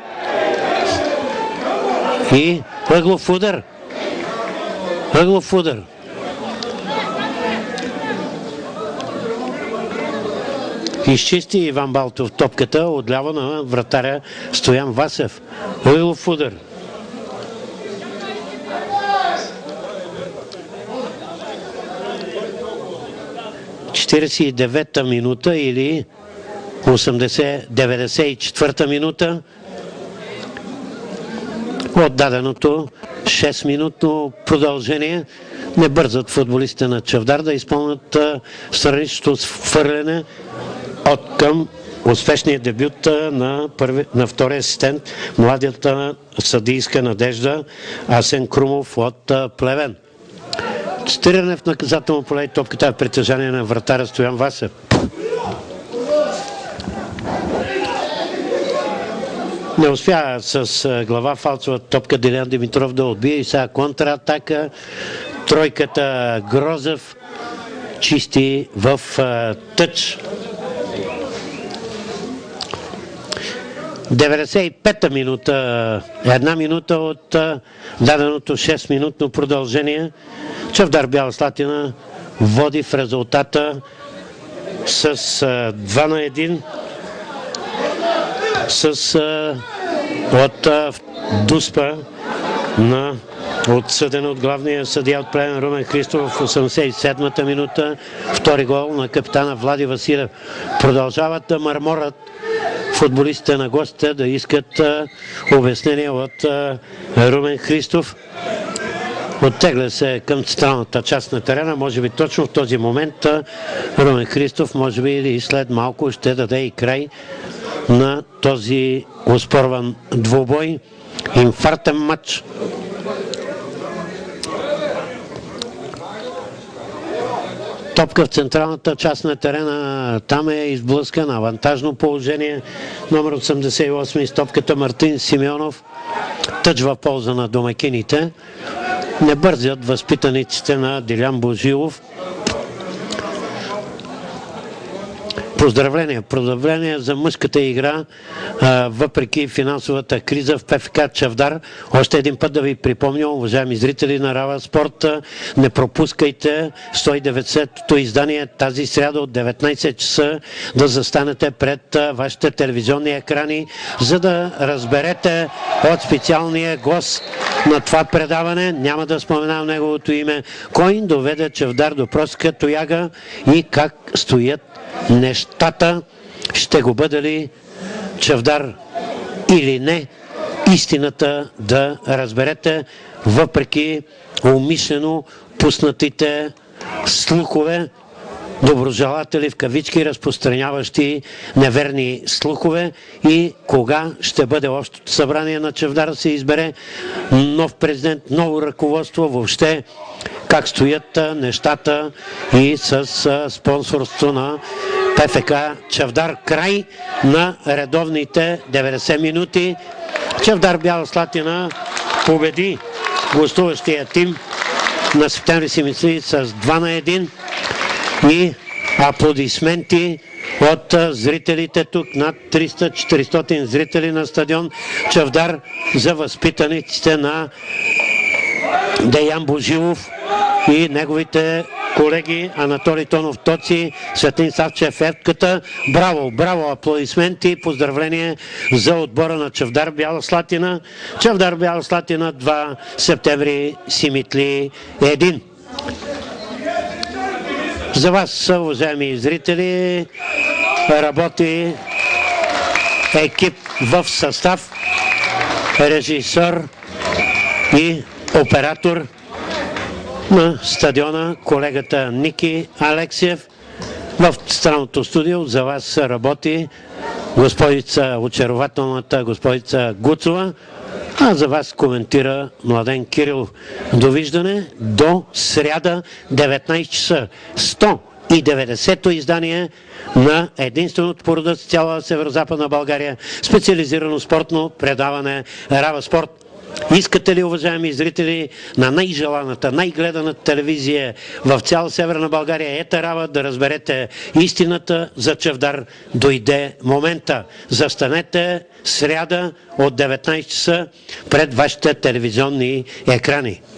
Speaker 1: и ъглов удар. Ъглов удар. Изчисти Иван Балтов топката отляво на вратаря Стоян Васев. Ъглов удар. ...49-та минута или 94-та минута от даденото 6-минутно продължение. Не бързат футболистите на Чавдар да изпълнят страничното свърляне от към успешния дебют на втория асистент, младията съдийска надежда Асен Крумов от Плевен. Цитиране в наказателно поле и топката в притежание на вратаря Стоян Васев. Не успя с глава фалцова топка Делян Димитров да отбие и сега контратака. Тройката Грозев чисти в тъч. 95-та минута, една минута от даденото 6-минутно продължение. Чавдар Бяла Слатина води в резултата с 2-1 с от Дуспа на отсъден от главния съдия от Плевен Румен Христов в 87-та минута. Втори гол на капитана Влади Василев. Продължават да мърморят футболистите на гостите да искат обяснение от Румен Христов. Оттегля се към централната част на терена, може би точно в този момент Румен Христов, може би или след малко ще даде и край на този оспорван двубой. Инфарктен матч. Топка в централната част на терена, там е изблъскан, авантажно положение. Номер 88 с топката Мартин Симеонов. Тъч в полза на домакините. Не бързят възпитаниците на Делян Божилов. Поздравления за мъжката игра, въпреки финансовата криза в ПФК Чавдар. Още един път да ви припомня, уважаеми зрители на Рава Спорт, не пропускайте 190-то издание тази сряда от 19 часа да застанете пред вашите телевизионни екрани, за да разберете от специалния гост на това предаване, няма да споменавам неговото име, кой доведе Чавдар до просека тояга и как стоят нещата. Ще го бъде ли Чавдар или не, истината да разберете, въпреки умишлено пуснатите слухове, доброжелатели в кавички, разпространяващи неверни слухове, и кога ще бъде общото събрание на Чавдар да се избере нов президент, ново ръководство, въобще как стоят нещата и с спонсорство на ПФК Чавдар. Край на редовните 90 минути. Чавдар Бяла Слатина победи гостуващия тим на Септември Симитли с 2-1 и аплодисменти от зрителите тук, над 300-400 зрители на стадион Чавдар за възпитаниците на Деян Божилов и неговите колеги Анатолий Тонов Тоци, Светлин Савчев Евката. Браво, браво, аплодисменти, поздравление за отбора на Чавдар Бяла Слатина. Чавдар Бяла Слатина 2, Септември Симитли 1. За вас, уважаеми зрители, работи екип в състав, режисьор и оператор на стадиона, колегата Ники Алексиев. В странното студио за вас работи госпожица, очарователната госпожица Гуцова, а за вас коментира Младен Кирилов. Довиждане до сряда 19 часа. 190-то издание на единственото по рода с цяла северо-западна България специализирано спортно предаване Рава Спорт. Искате ли, уважаеми зрители, на най-желаната, най-гледаната телевизия в цяла Северна България, ета Рава, да разберете истината за Чавдар? Дойде момента. Застанете сряда от 19 часа пред вашите телевизионни екрани.